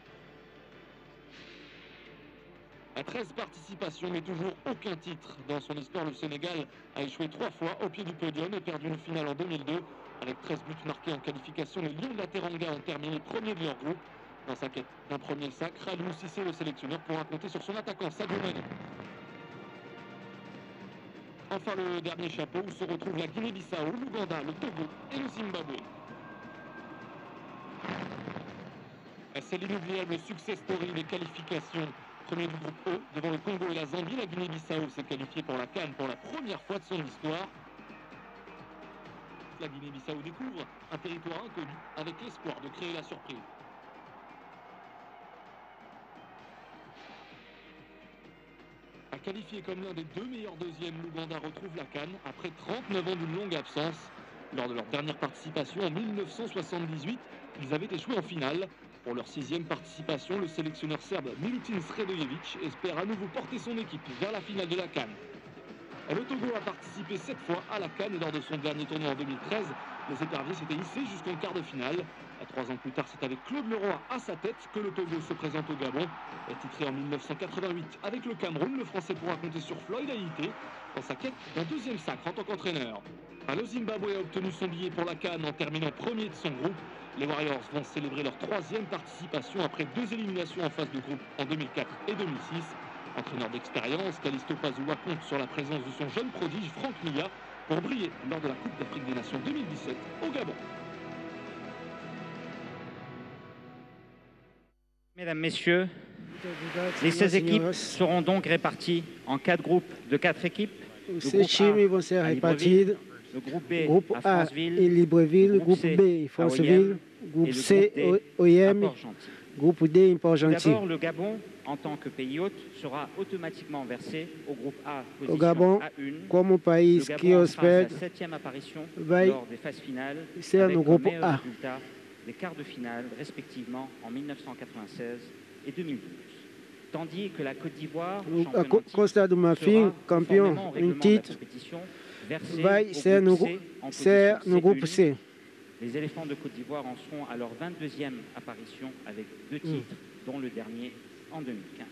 À 13 participations, mais toujours aucun titre. Dans son histoire, le Sénégal a échoué 3 fois au pied du podium et perdu une finale en 2002. Avec 13 buts marqués en qualification, les Lions de la Teranga ont terminé premier de leur groupe. Dans sa quête d'un premier sacre, Aliou Cissé, le sélectionneur, pourra compter sur son attaquant Sadio Mané. Enfin, le dernier chapeau où se retrouvent la Guinée-Bissau, l'Ouganda, le Togo et le Zimbabwe. C'est l'inoubliable success story des qualifications. Premier du groupe E, devant le Congo et la Zambie, la Guinée-Bissau s'est qualifiée pour la CAN pour la première fois de son histoire. La Guinée-Bissau découvre un territoire inconnu avec l'espoir de créer la surprise. A qualifié comme l'un des 2 meilleurs deuxièmes, l'Ouganda retrouve la CAN après 39 ans d'une longue absence. Lors de leur dernière participation en 1978, ils avaient échoué en finale. Pour leur 6e participation, le sélectionneur serbe Milutin Sredojevic espère à nouveau porter son équipe vers la finale de la CAN. Le Togo a participé 7 fois à la CAN et lors de son dernier tournoi en 2013, les éperviers s'étaient hissés jusqu'en quart de finale. 3 ans plus tard, c'est avec Claude Leroy à sa tête que le Togo se présente au Gabon. Titré en 1988 avec le Cameroun, le Français pourra compter sur Floyd Aïté dans sa quête d'un 2e sacre en tant qu'entraîneur. Le Zimbabwe a obtenu son billet pour la CAN en terminant premier de son groupe. Les Warriors vont célébrer leur 3e participation après 2 éliminations en phase de groupe en 2004 et 2006. Entraîneur d'expérience, Callisto Pazua compte sur la présence de son jeune prodige Franck Milla pour briller lors de la Coupe d'Afrique des Nations 2017 au Gabon. Mesdames, Messieurs, les 16 équipes seront donc réparties en 4 groupes de 4 équipes. Ces times vont ser repartidos Le groupe B Groupe à A Franceville, et Libreville, groupe C B à Franceville, Oyem, groupe et le C groupe D OIM, à Port-Gentil. groupe D Tout Port-Gentil. d'abord, le Gabon, en tant que pays hôte, sera automatiquement versé au groupe A, Au position Gabon, A1. comme pays Le qui Gabon en sera à hospède, sa 7e apparition va lors des phases finales, c'est avec le comme groupe meilleur A. résultat des quarts de finale, respectivement en 1996 et 2012. Tandis que la Côte d'Ivoire, à Costa do Marfim, campion, un titre, vai ser no groupe C. Les éléphants de Côte d'Ivoire en seront à leur 22e apparition avec 2 titres, dont le dernier en 2015.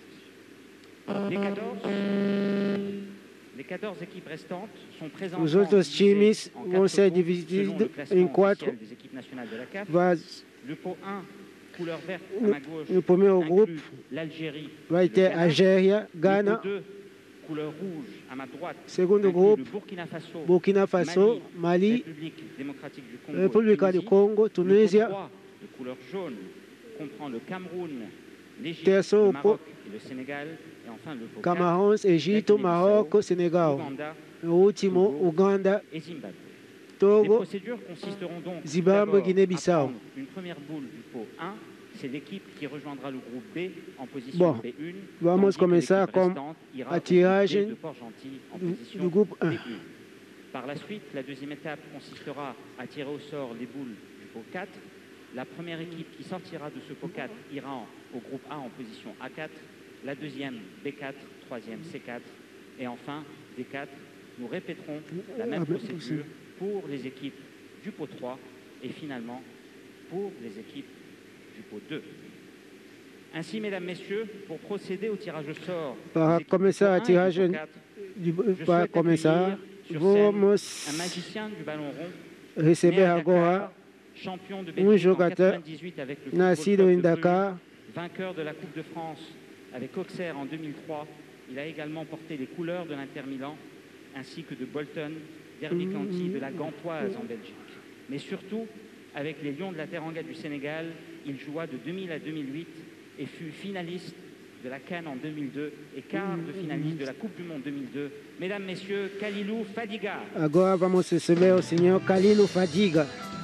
Les 14 équipes restantes sont présentes. Os outros times vão ser divididos em 4 des équipes nationales de la CAF. vases. Le pot 1, couleur verte à ma gauche, No primeiro grupo l'Algérie, vai ter Argélia, le Ghana. pot 2, couleur rouge à ma droite, Segundo inclut grupo, le Burkina Faso, Mali, République démocratique du Congo, República do Congo, Le Tunísia. pot 3, de couleur jaune, comprend le Cameroun, l'Égypte, Terceiro le Maroc et le Sénégal. Et enfin le pot 4, Camarões, Egito, Marrocos, Senegal. Ouganda, O último, Uganda, et Zimbabwe. Les Togo, procédures consisteront donc Zimbabwe, d'abord Guinée-Bissau. à prendre une première boule du pot 1. C'est l'équipe qui rejoindra le groupe B en position Bon, B1. vamos tandis que começar l'équipe com restante ira a au groupe B tiragem de Port-Gentil en do position grupo 1. B1. Par la suite, la deuxième étape consistera à tirer au sort les boules du pot 4. La première équipe qui sortira de ce pot 4 ira au groupe A en position A4. La deuxième B4, troisième C4 et enfin D4. Nous répéterons la même procédure pour les équipes du pot 3 et finalement pour les équipes du pot 2. Ainsi, mesdames, messieurs, pour procéder au tirage au sort, Para começar a tiragem, para começar, vamos un magicien du ballon rond, receber né à agora Dakar, champion de Belgique en jogador 98 avec le nascido Football em Club de Dakar, Bruges, vainqueur de la Coupe de France avec Auxerre en 2003. Il a également porté les couleurs de l'Inter Milan ainsi que de Bolton, Derby County, de la Gantoise en Belgique. Mais surtout, avec les Lions de la Teranga du Sénégal, il joua de 2000 à 2008 et fut finaliste de la CAN en 2002 et quart de finaliste de la Coupe du Monde 2002. Mesdames, Messieurs, Kalilou Fadiga. agora vamos receber o senhor Kalilou Fadiga.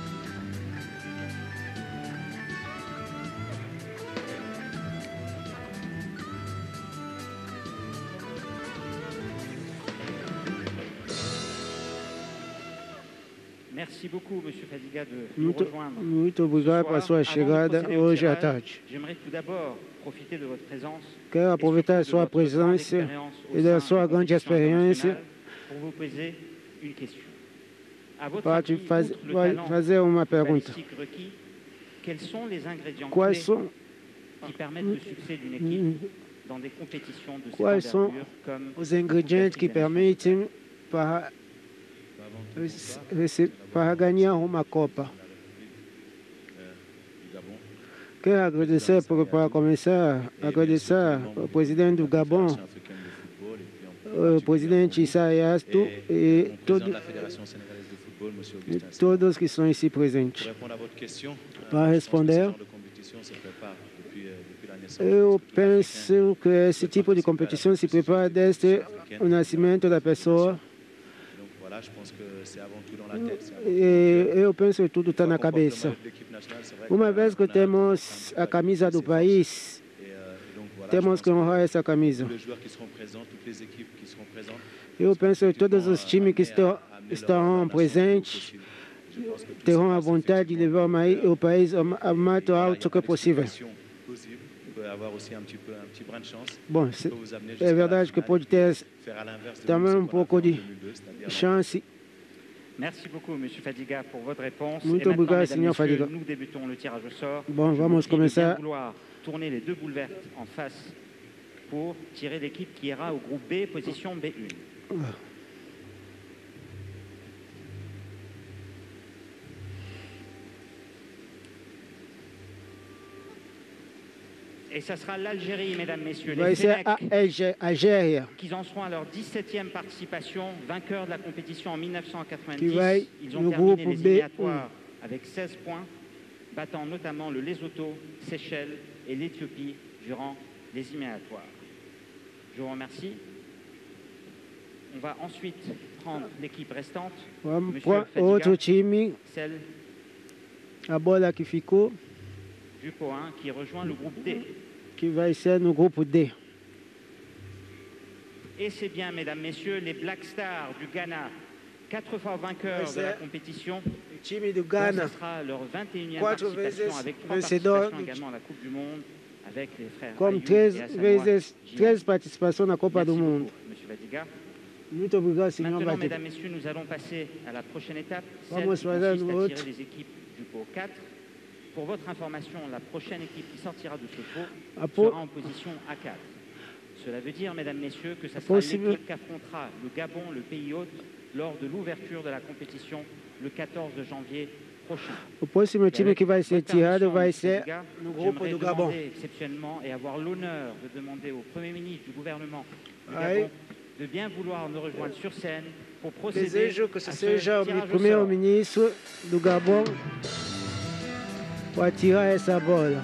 Merci beaucoup, Monsieur Fadiga, de nous Muito, rejoindre. muito obrigado pela sua chegada hoje à tarde. J'aimerais tout d'abord profiter de votre présence Quero aproveitar a sua presença e da sua grande experiência pour vous poser une question. À votre para avis, te outre le talent fazer uma pergunta. balistique requis, quels sont les ingrédients Quais clés são, qui permettent le succès d'une équipe dans des compétitions de cette quais são envergure comme os ingredientes que permitem para ganhar uma Copa? Quero agradecer, para começar, agradecer ao presidente do Gabon, o presidente Issa Hayatou e todos que estão aqui presentes. Para responder, eu penso que esse tipo de competição se prepara desde o nascimento da pessoa. E eu penso que tudo está na cabeça. Uma vez que temos a camisa do país, temos que honrar essa camisa. Eu penso que todos os times que estarão presentes terão a vontade de levar o país ao mais alto que possível. Bom, é verdade que pode ter também um pouco de chance. Merci beaucoup, Monsieur Fadiga, pour votre réponse. Muito obrigado, senhor Fadiga. Nous débutons le tirage au sort. Bom, vamos começar. Vouloir tourner les deux boules vertes en face pour tirer l'équipe qui ira au groupe B, position B1. Et ça sera l'Algérie, mesdames, messieurs, les Fennecs, qui en seront à leur 17e participation, vainqueurs de la compétition en 1990. Ils ont terminé les éliminatoires avec 16 points, battant notamment le Lesotho, Seychelles et l'Éthiopie durant les éliminatoires. Je vous remercie. On va ensuite prendre l'équipe restante. Autre time, celle Abola Kifiko, du pot 1 qui rejoint le groupe D. Qui va essayer le groupe D. Et c'est bien, mesdames, messieurs, les Black Stars du Ghana, 4 fois vainqueurs de la compétition. Le time du Ghana. Ce sera leur 21e participation avec 3 participations également à la Coupe du Monde avec les frères. Comme 13 participations à la Coupe du Monde. Monsieur Fadiga. Maintenant, mesdames, messieurs, nous allons passer à la prochaine étape, celle Vamos qui consiste à tirer les équipes du pot 4. Pour votre information, la prochaine équipe qui sortira de ce pot sera en position A4. Cela veut dire, mesdames, messieurs, que ce sera l'équipe qui affrontera le Gabon, le pays hôte, lors de l'ouverture de la compétition le 14 janvier prochain. Le prochain time qui va essayer de tirer va essayer le groupe du Gabon. Exceptionnellement et avoir l'honneur de demander au Premier ministre du gouvernement du Gabon de bien vouloir nous rejoindre sur scène pour procéder que ce à seja ce o primeiro-ministro do Gabon para tirar essa bola.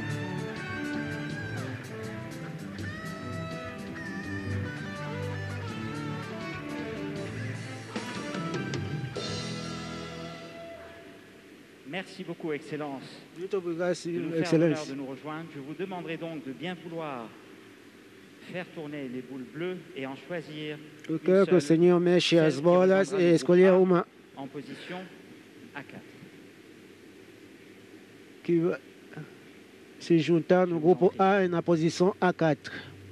Merci beaucoup, Excellence. Muito obrigado, de nous faire l'honneur de nous rejoindre. Je vous demanderai donc de bien vouloir faire tourner les boules bleues et en choisir Eu quero que o senhor mexa as bolas e escolher uma en position A4. Que vai se juntar no grupo A na posição A4.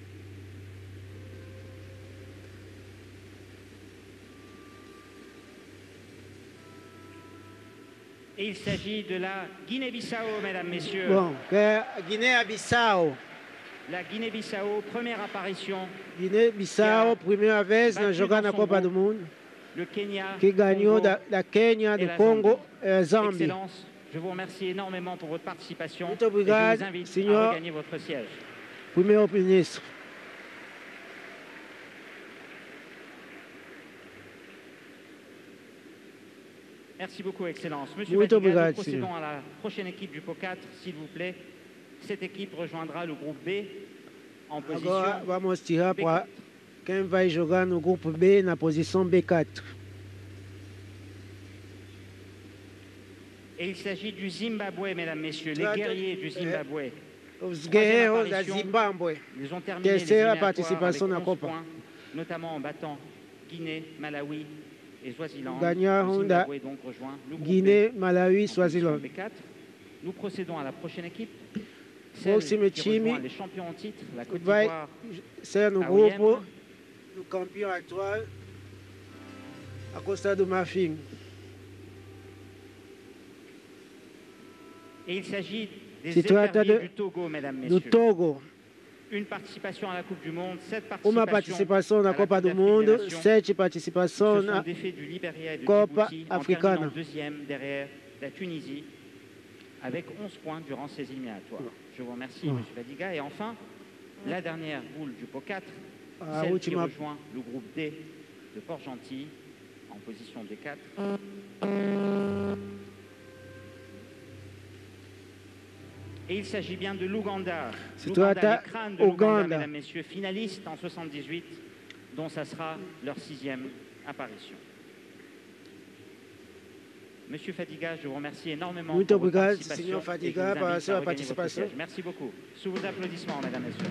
Et il s'agit de la Guinée-Bissau, mesdames, messieurs. Bom, Guiné-Bissau. La Guinée-Bissau, première apparition. Guiné-Bissau, primeira vez na jogar na Copa do Mundo. Le Kenya. Que ganhou da Quênia, do Congo e a Zâmbia. Excellence, je vous remercie énormément pour votre participation. Muito obrigado, et je vous invite senhor à regagner votre siège. Primeiro-ministro. Merci beaucoup, Excellence. Monsieur Muito Fadiga, obrigado, nous procédons à la prochaine équipe du pot 4, s'il vous plaît. Cette équipe rejoindra le groupe B en position Agora vamos tirar para quem vai jogar no grupo B na posição B4. Et il s'agit du Zimbabwe, mesdames, messieurs, les guerriers du Zimbabwe. Os guerreiros da Zimbabwe. Ils ont terminé Terceira les participação na avec 11 Copa. points, notamment en battant Guinée, Malawi et Swaziland. Ganharam Le da Zimbabwe donc rejoint le groupe Guiné, B Malawi, en Swaziland. position B4. Nous procédons à la prochaine équipe. Próximo Qui time rejoint les champions en titre, la Côte vai d'Ivoire. ser no a grupo OIM. do campeão atual, a Costa do Marfim. Et il s'agit des Se trata éperviers du Togo, mesdames, do messieurs. Togo. Une participation à la Coupe du Monde, 7 Uma participação na Copa do Mundo, 7 participações na Copa Africana. Deuxième derrière la Tunisie, avec 11 points durant ces éliminatoires. Je vous remercie, M. Fadiga. Et enfin, la dernière boule du pot 4, celle qui rejoint le groupe D de Port-Gentil, en position D4. Et il s'agit bien de l'Ouganda. L'Ouganda, les crânes de l'Ouganda, mesdames, messieurs, finalistes en 78, dont ça sera leur 6e apparition. Monsieur Fadiga, je vous remercie énormément Muito pour votre obrigado, participation. senhor et je Fadiga, vous pela invite à sua regagner votre participação. siège. Merci beaucoup. Sous vos applaudissements, mesdames, messieurs.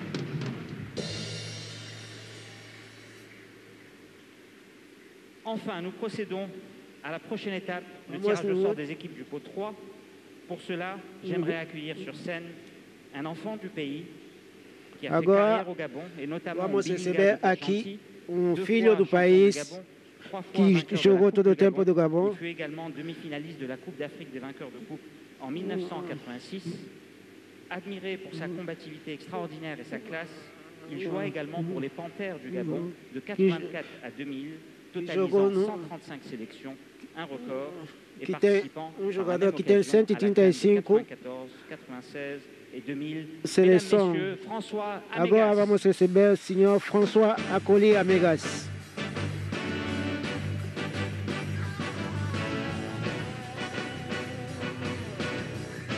Enfin, nous procédons à la prochaine étape, le tirage au sort des équipes du pot 3. Pour cela, j'aimerais accueillir sur scène un enfant du pays qui a fait carrière au Gabon, et notamment vamos receber aqui filho do país que jogou todo o tempo do Gabon. Il fut également demi-finaliste de la Coupe d'Afrique des vainqueurs de coupe en 1986. Admiré pour sa combativité extraordinaire et sa classe, il joua également pour les Panthères du Gabon de 84 à 2000, totalisant 135 sélections, un record, et participant par la même occasion à la CAN de 94, 96 et 2000. Seleção. Mesdames, messieurs, François Agora Amégas. vamos receber o senhor François Akoli Amégas.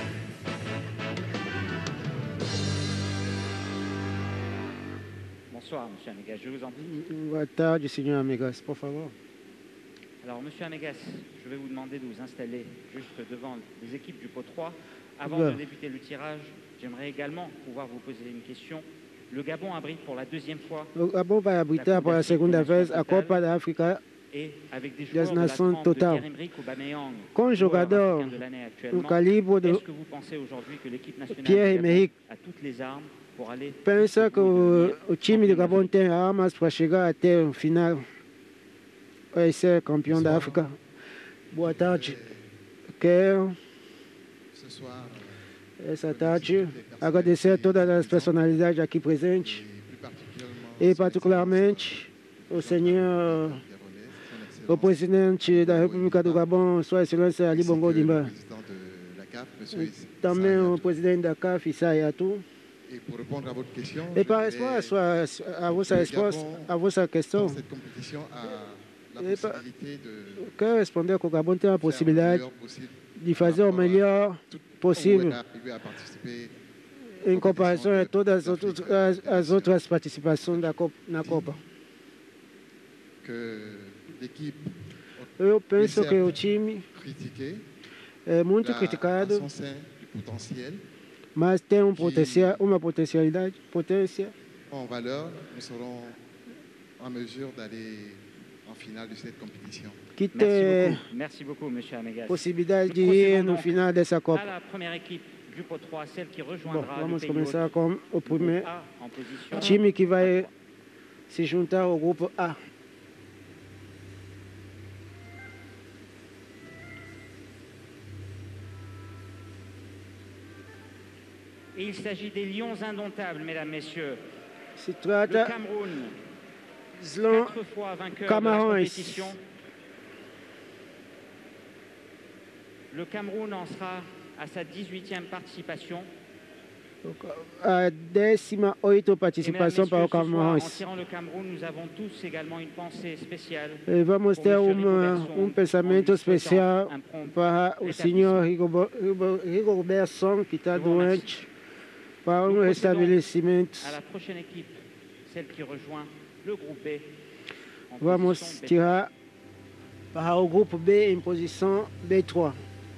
Bonsoir, Bonsoir, M. Amégas, je vous en prie. Boa tarde, senhor Amégas, por favor. Alors, M. Amégas, je vais vous demander de vous installer juste devant les équipes du pot 3. Avant de débuter le tirage, j'aimerais également pouvoir vous poser une question. Le Gabon abrite pour la deuxième fois. O Gabon vai abrigar por a segunda vez a Copa da África das Nações Total. Com um jogador no calibre do Pierre-Emerick, pensa que o time do Gabon tem armas para chegar até o final e ser campeão da África. Boa tarde. Quero essa tarde agradecer a todas as personalidades aqui presentes e particularmente o senhor o presidente da República do Gabon, Sua Excelência Ali Bongo Ondimba, também o presidente da CAF, Issa Hayatou. E para responder a vossa questão, quero responder que o Gabon tem a possibilidade de fazer o melhor possível em comparação a todas as outras participações na Copa. Eu penso que o time é muito criticado, mas tem um potencial, uma potencialidade, potência. En valeur, nous serons en mesure d'aller en finale de cette compétition. Que tem possibilidade de ir no final dessa Copa. Bom, vamos começar com o primeiro time que vai se juntar ao grupo A. Et il s'agit des Lions indomptables, mesdames, messieurs. Se trata le Cameroun, 4 fois vainqueur de la compétition. Le Cameroun en sera à sa 18e participation. A 18ª participação para o Camarões. En tirant le Cameroun, nous avons tous également une pensée spéciale. Vamos ter pensamento especial para o senhor Rigobertson, que está doente, para um restabelecimento. À la prochaine équipe, celle qui rejoint le groupe B. Vamos tirar para o grupo B em posição B3.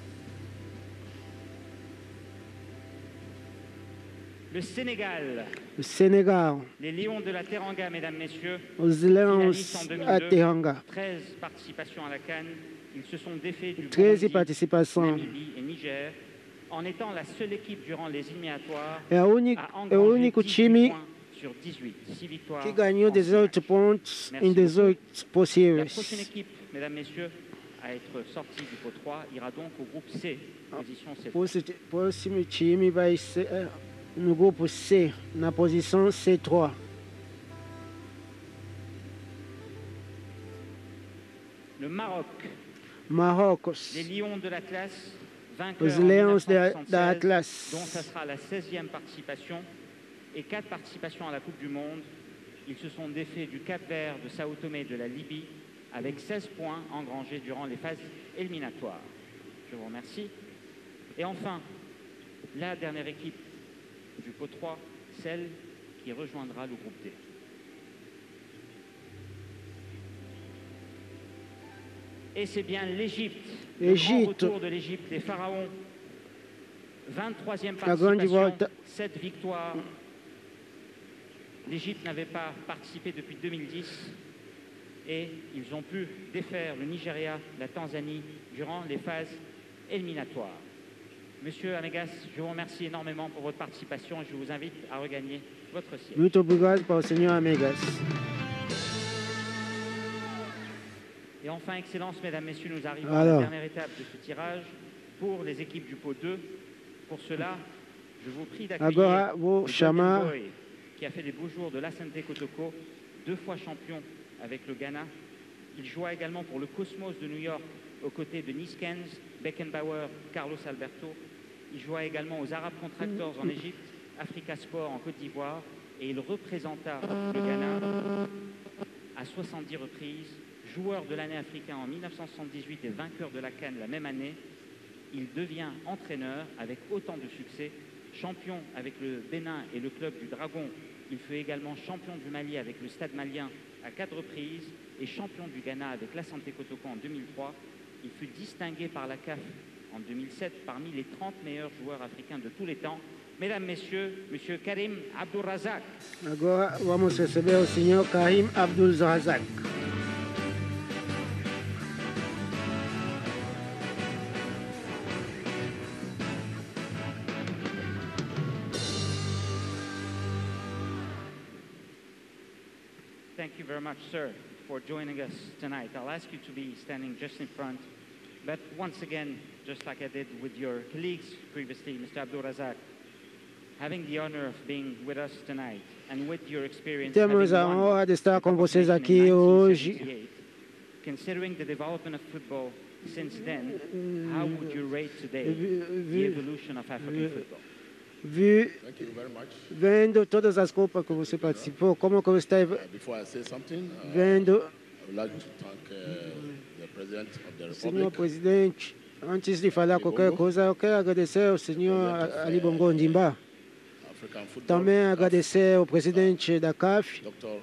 Le Sénégal. Le Sénégal. Les Lions de la Teranga, mesdames, messieurs. Os Leões da Teranga. 13 participations à la CAN. Ils se sont défaits du 13 participações. Namibie et Niger, en étant la seule équipe durant les éliminatoires é o único time sur 18. 6 victoires que ganhou 18 pontos em 18 possíveis. La prochaine équipe, mesdames, messieurs, à être sortie du pot 3 ira donc au groupe C, position C. O próximo time vai ser no grupo C, na posição C3. Le Maroc. Marrocos. Les Lions de l'Atlas, vainqueurs Os Leões en da Atlas. dont ça sera la 16e participation et 4 participations à la Coupe du Monde. Ils se sont défaits du Cap-Vert, de Sao Tomé et de la Libye avec 16 points engrangés durant les phases éliminatoires. Je vous remercie. Et enfin, la dernière équipe du pot 3, celle qui rejoindra le groupe D. Et c'est bien l'Égypte. Le grand retour de l'Égypte, les Pharaons. 23e participation, 7 victoires. L'Égypte n'avait pas participé depuis 2010 et ils ont pu défaire le Nigeria, la Tanzanie durant les phases éliminatoires. Monsieur Amégas, je vous remercie énormément pour votre participation et je vous invite à regagner votre siège. Muito obrigado para o senhor Amégas. Et enfin, Excellences, Mesdames, Messieurs, nous arrivons à la dernière étape de ce tirage pour les équipes du pot 2. Pour cela, je vous prie d'accueillir le Golden Boy, qui a fait des beaux jours de l'Asante Kotoko, 2 fois champion avec le Ghana. Il joua également pour le Cosmos de New York aux côtés de Niskens, Beckenbauer, Carlos Alberto. Il joua également aux Arab Contractors en Égypte, Africa Sport en Côte d'Ivoire et il représenta le Ghana à 70 reprises. Joueur de l'année africain en 1978 et vainqueur de la CAN la même année, il devient entraîneur avec autant de succès, champion avec le Bénin et le club du Dragon Il fut également champion du Mali avec le Stade malien à 4 reprises et champion du Ghana avec l'Asante Kotoko en 2003. Il fut distingué par la CAF en 2007 parmi les 30 meilleurs joueurs africains de tous les temps. Mesdames, Messieurs, Monsieur Karim Abdul-Razak. Agora vamos receber o senhor Karim Abdul-Razak. Thank you very much, sir, for joining us tonight. I'll ask you to be standing just in front. But once again, just like I did with your colleagues previously, Mr. Abdul-Razak, having the honor of being with us tonight and with your experience Temos a honra de estar com vocês aqui hoje. Considering the development of football since then, how would you rate today the evolution of African football? Vendo todas as Copas que você participou, como que você está vendo? Senhor Presidente, antes de falar qualquer coisa, eu quero agradecer ao senhor Ali Bongo Ndimba. Também agradecer ao presidente da CAF,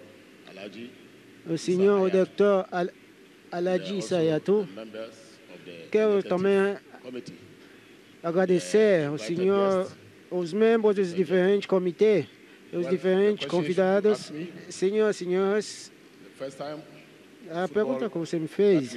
o senhor Dr. Alhaji Sayatu. Quero também agradecer ao senhor, os membros dos diferentes comitês, os diferentes convidados. Senhoras e senhores, a pergunta que você me fez,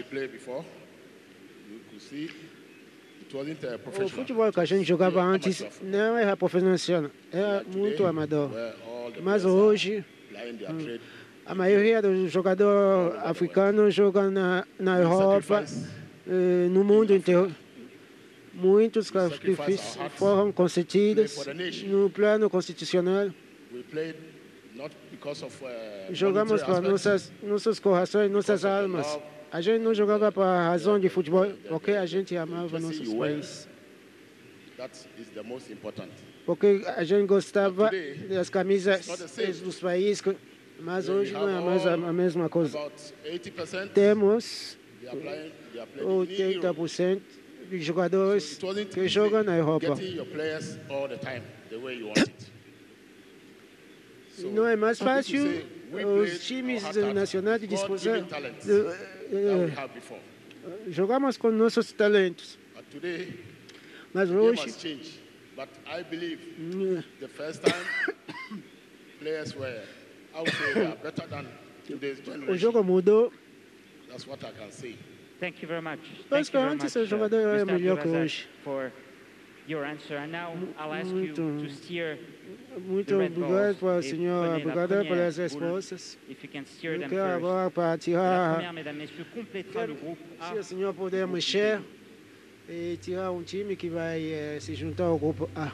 o futebol que a gente jogava antes não era profissional, era muito amador. Mas hoje, a maioria dos jogadores africanos jogam na Europa, no mundo inteiro. Muitos sacrifícios foram concedidos no plano constitucional. Jogamos para nossos corações, nossas almas. A gente não jogava para razão de futebol, porque a gente amava nossos países. Porque a gente gostava das camisas dos países, mas hoje não é mais a mesma coisa. Temos 80% de jogadores que jogam na Europa. Não é mais fácil os times nacionais de disputar. Jogamos com nossos talentos. Mas hoje, o jogo mudou. Thank you very much. Acho que antes o jogador é melhor que hoje. Your answer. And now I'll ask you to steer muito obrigado para o senhor, obrigado pelas respostas. Eu quero agora para tirar, se o senhor puder mexer e tirar um time que vai se juntar ao grupo A.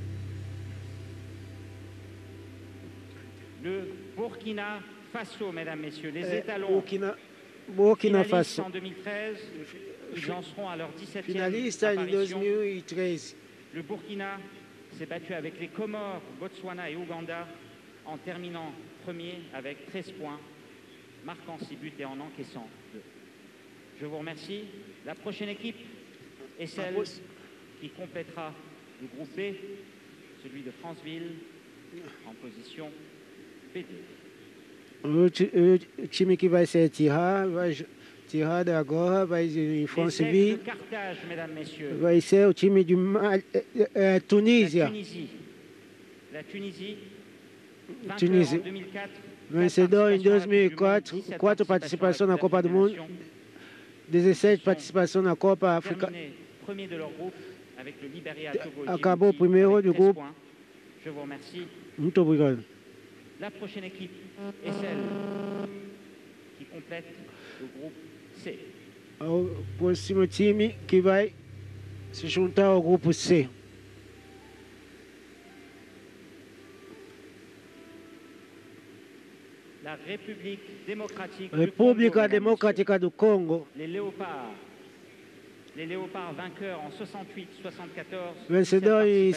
Le Burkina Faso, mesdames, messieurs, les étalons. Burkina Faso. En 2013, ils en seront à leur 17e finalista em 2013. Le Burkina s'est battu avec les Comores, Botswana et Ouganda en terminant premier avec 13 points, marquant 6 buts et en encaissant 2. Je vous remercie. La prochaine équipe est celle qui complétera le groupe B, celui de Franceville, en position B2. O time que vai ser tirado agora vai em Franceville. Vai ser o time de Tunísia. La Tunisie, Tunísia. Vencedor em 2004, 4 participações na Copa do Mundo, 17 participações na Copa África. Acabou o primeiro do grupo. Muito obrigado. La prochaine équipe est celle qui complète le groupe C. O próximo time que vai se juntar ao grupo C. La République démocratique do Congo. Les Léopards vainqueurs en 68-74. Vencedor em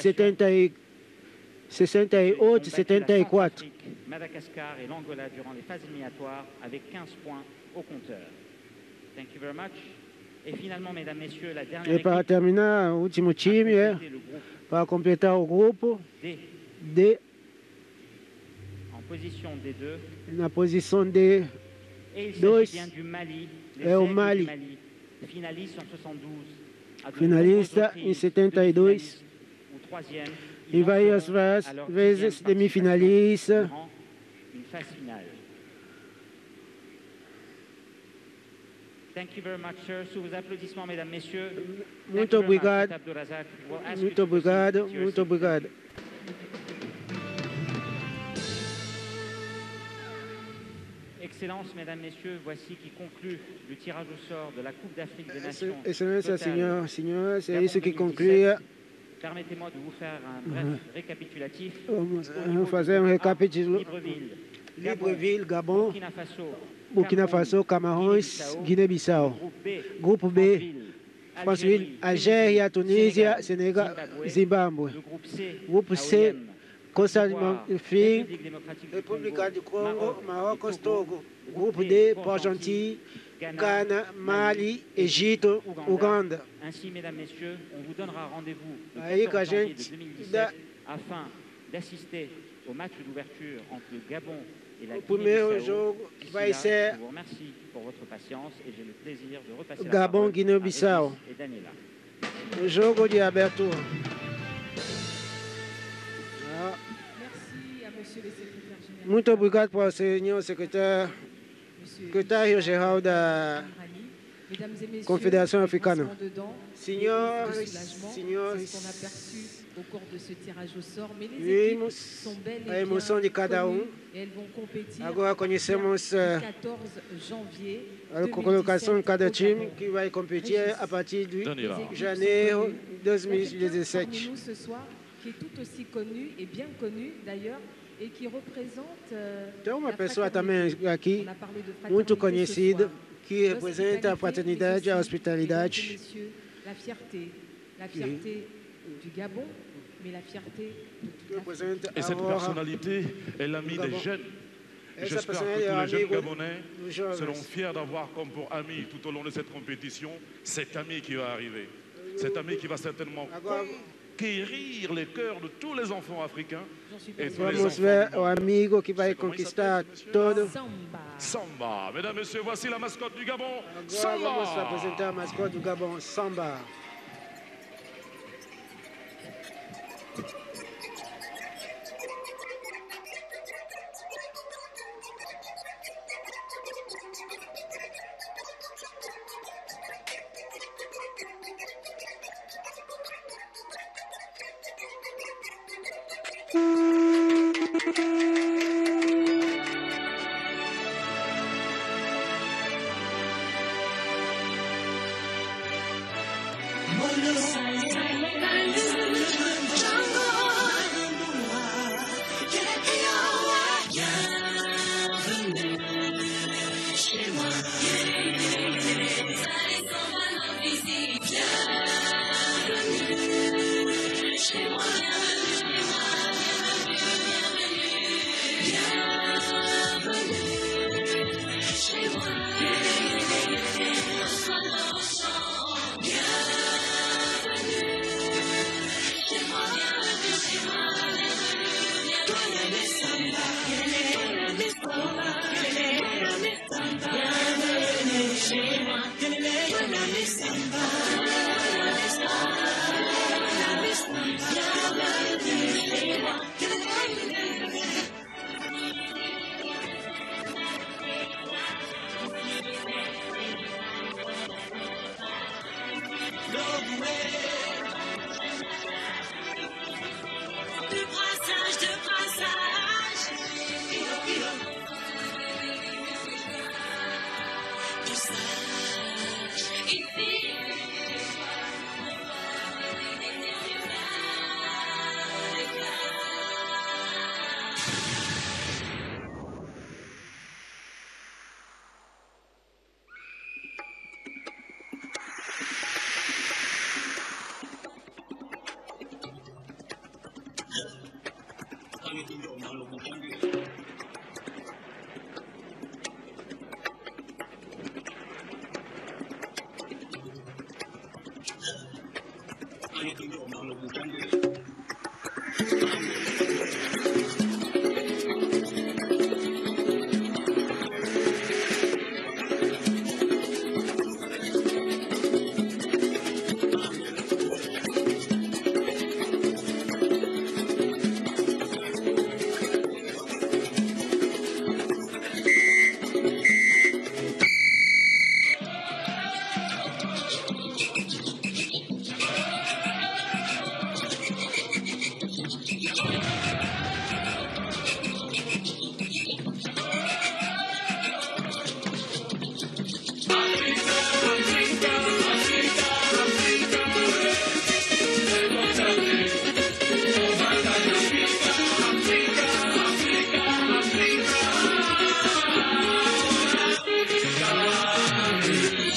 68 e 74. Madagascar et l'Angola durant les phases éliminatoires avec 15 points au compteur. Thank you very much. Et finalement, mesdames, messieurs, la dernière équipe. E para terminar, o último time para completar o grupo D. Position D2. Na posição D2. Et il s'agit bien du Mali. É o Mali. Finaliste en 72. Finalista em 72. E várias vezes semifinalista. Une phase finale. Thank you very much, sir. Sous vos applaudissements, mesdames, messieurs. Muito obrigado. Muito obrigado. Muito obrigado. Excellences, mesdames, messieurs, voici qui conclut le tirage au sort de la Coupe d'Afrique des Nations. Excelência, senhores, é isso que conclui. Permettez-moi de vous faire un bref récapitulatif. Vamos fazer recapitulatif. Libreville, Gabon, Burkina Faso, Camarões, Guiné-Bissau. Grupo B, Franceville, Algéria, Tunísia, Senegal, Zimbábue. Grupo C, Costa do Marfim, República do Congo, Marrocos, Togo. Grupo D, Argentina, Ghana, Mali, Egito, Uganda. Ainsi, mesdames, messieurs, on vous donnera rendez-vous le Aí 14 que a janvier gente 2017 afin d'assister au match d'ouverture entre le Gabon et la O primeiro Guinée-Bissau. jogo D'ici vai là, ser je vous remercie pour votre patience et j'ai le plaisir de repasser la Gabon, parole Guiné-Bissau. à Régis et Daniela. O jogo de abertura. Merci à monsieur le secrétaire général. Muito obrigado para o senhor secretário geral da Mesdames et messieurs, Confédération africana. Senhores, senhores, qu'on a perçu au cours de ce tirage au sort, mais les équipes vimos sont bel et a bien emoção de cada connues et elles vont compétir Agora conhecemos le 14 janvier a colocação de cada time que vai competir a partir de janeiro de 2017. Parmi nous ce soir, qui est tout aussi connu et bien connu d'ailleurs, et qui représente Tem uma pessoa também aqui muito conhecida que representa a fraternidade e a hospitalidade. La fierté du Gabon, mais la fierté de toute l'Afrique. Et cette personnalité est l'ami des jeunes. J'espère que tous les jeunes Gabonais seront fiers d'avoir comme pour ami tout au long de cette compétition cet ami qui va arriver. Cet ami qui va certainement conquérir les cœurs de tous les enfants africains. Et tous les Vamos ver o amigo que vai conquistar todo. Samba. Mesdames, messieurs, voici la mascotte du Gabon. Agora Samba. vamos apresentar a mascote do Gabon, Samba.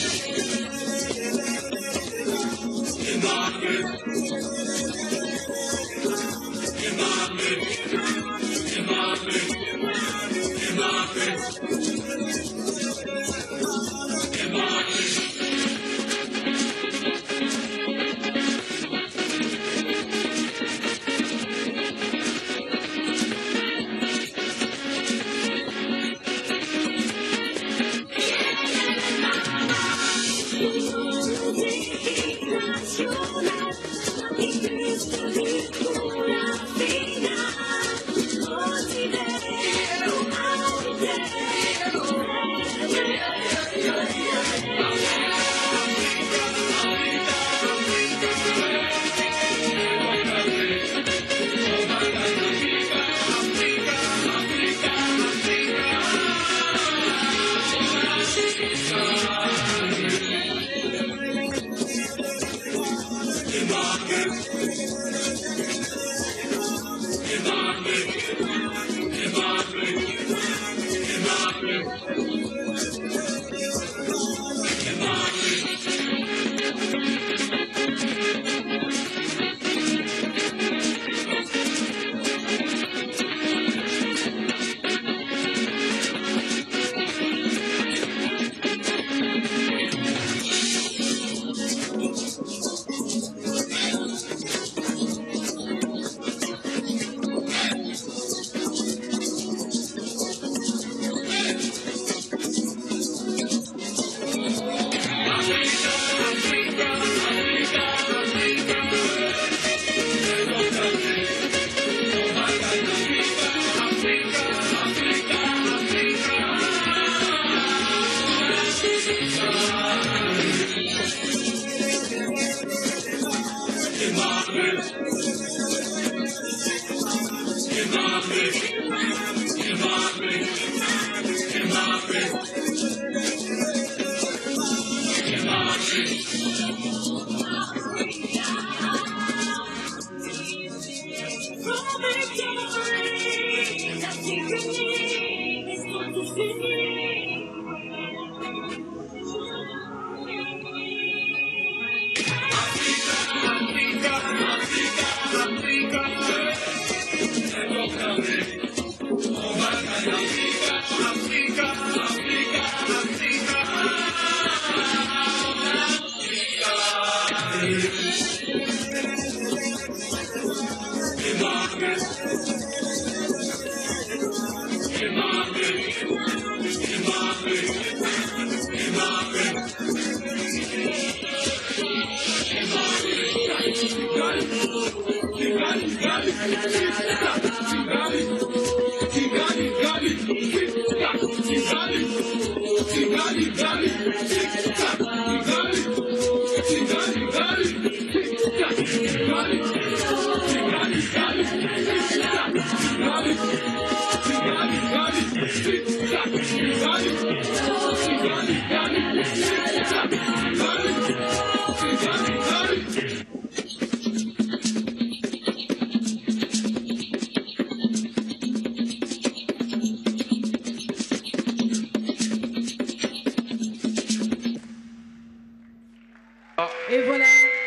Et voilà,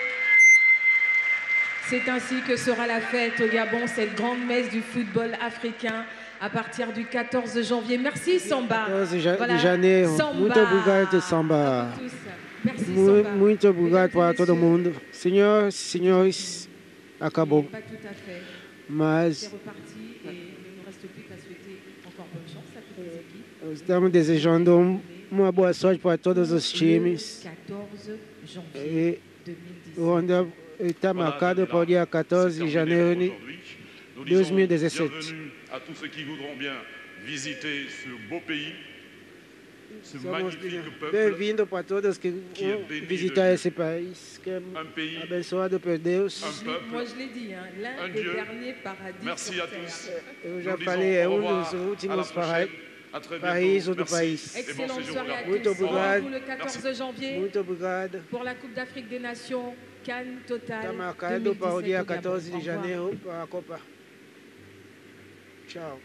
c'est ainsi que sera la fête au Gabon, cette grande messe du football africain à partir du 14 janvier. Merci Samba. Voilà. Samba. Muito obrigado, Samba. Merci Samba. Muito obrigado para todo mundo. Senhoras e senhores, acabou. Pas tout à fait. Mas c'est reparti et il ne nous reste plus qu'à souhaiter encore bonne chance à toutes les équipes. Estamos desejando uma boa sorte para todos os times. 14 janvier 2017. Onde está marcado para o dia 14 de janeiro de 2017. À tous ceux qui voudront bien visiter ce beau pays, ce magnifique peuple. Bem-vindo para todos que vão visitar esse país, que é abençoado por Deus. Moi, je l'ai dit, hein, l'un des derniers paradis. Merci à tous. Eu já falei, é dos últimos paraísos do país. Excellente soirée à tous. Muito obrigado. Rendez-vous le 14 janvier. Muito obrigado. Pour la Coupe d'Afrique des Nations, Cannes Total. Está marcado para o dia 14 de janeiro para a Copa. Tchau.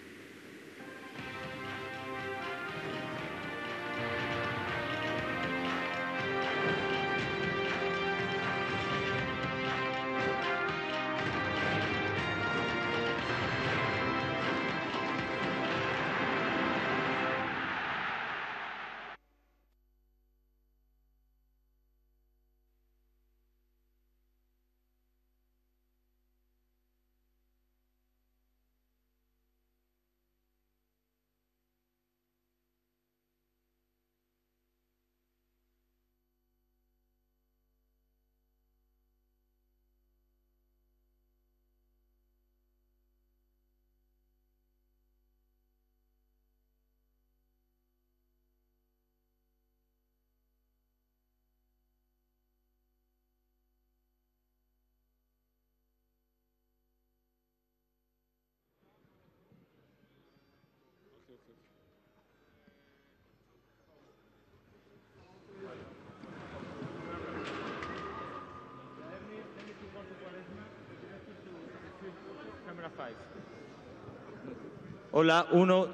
Hola, 1,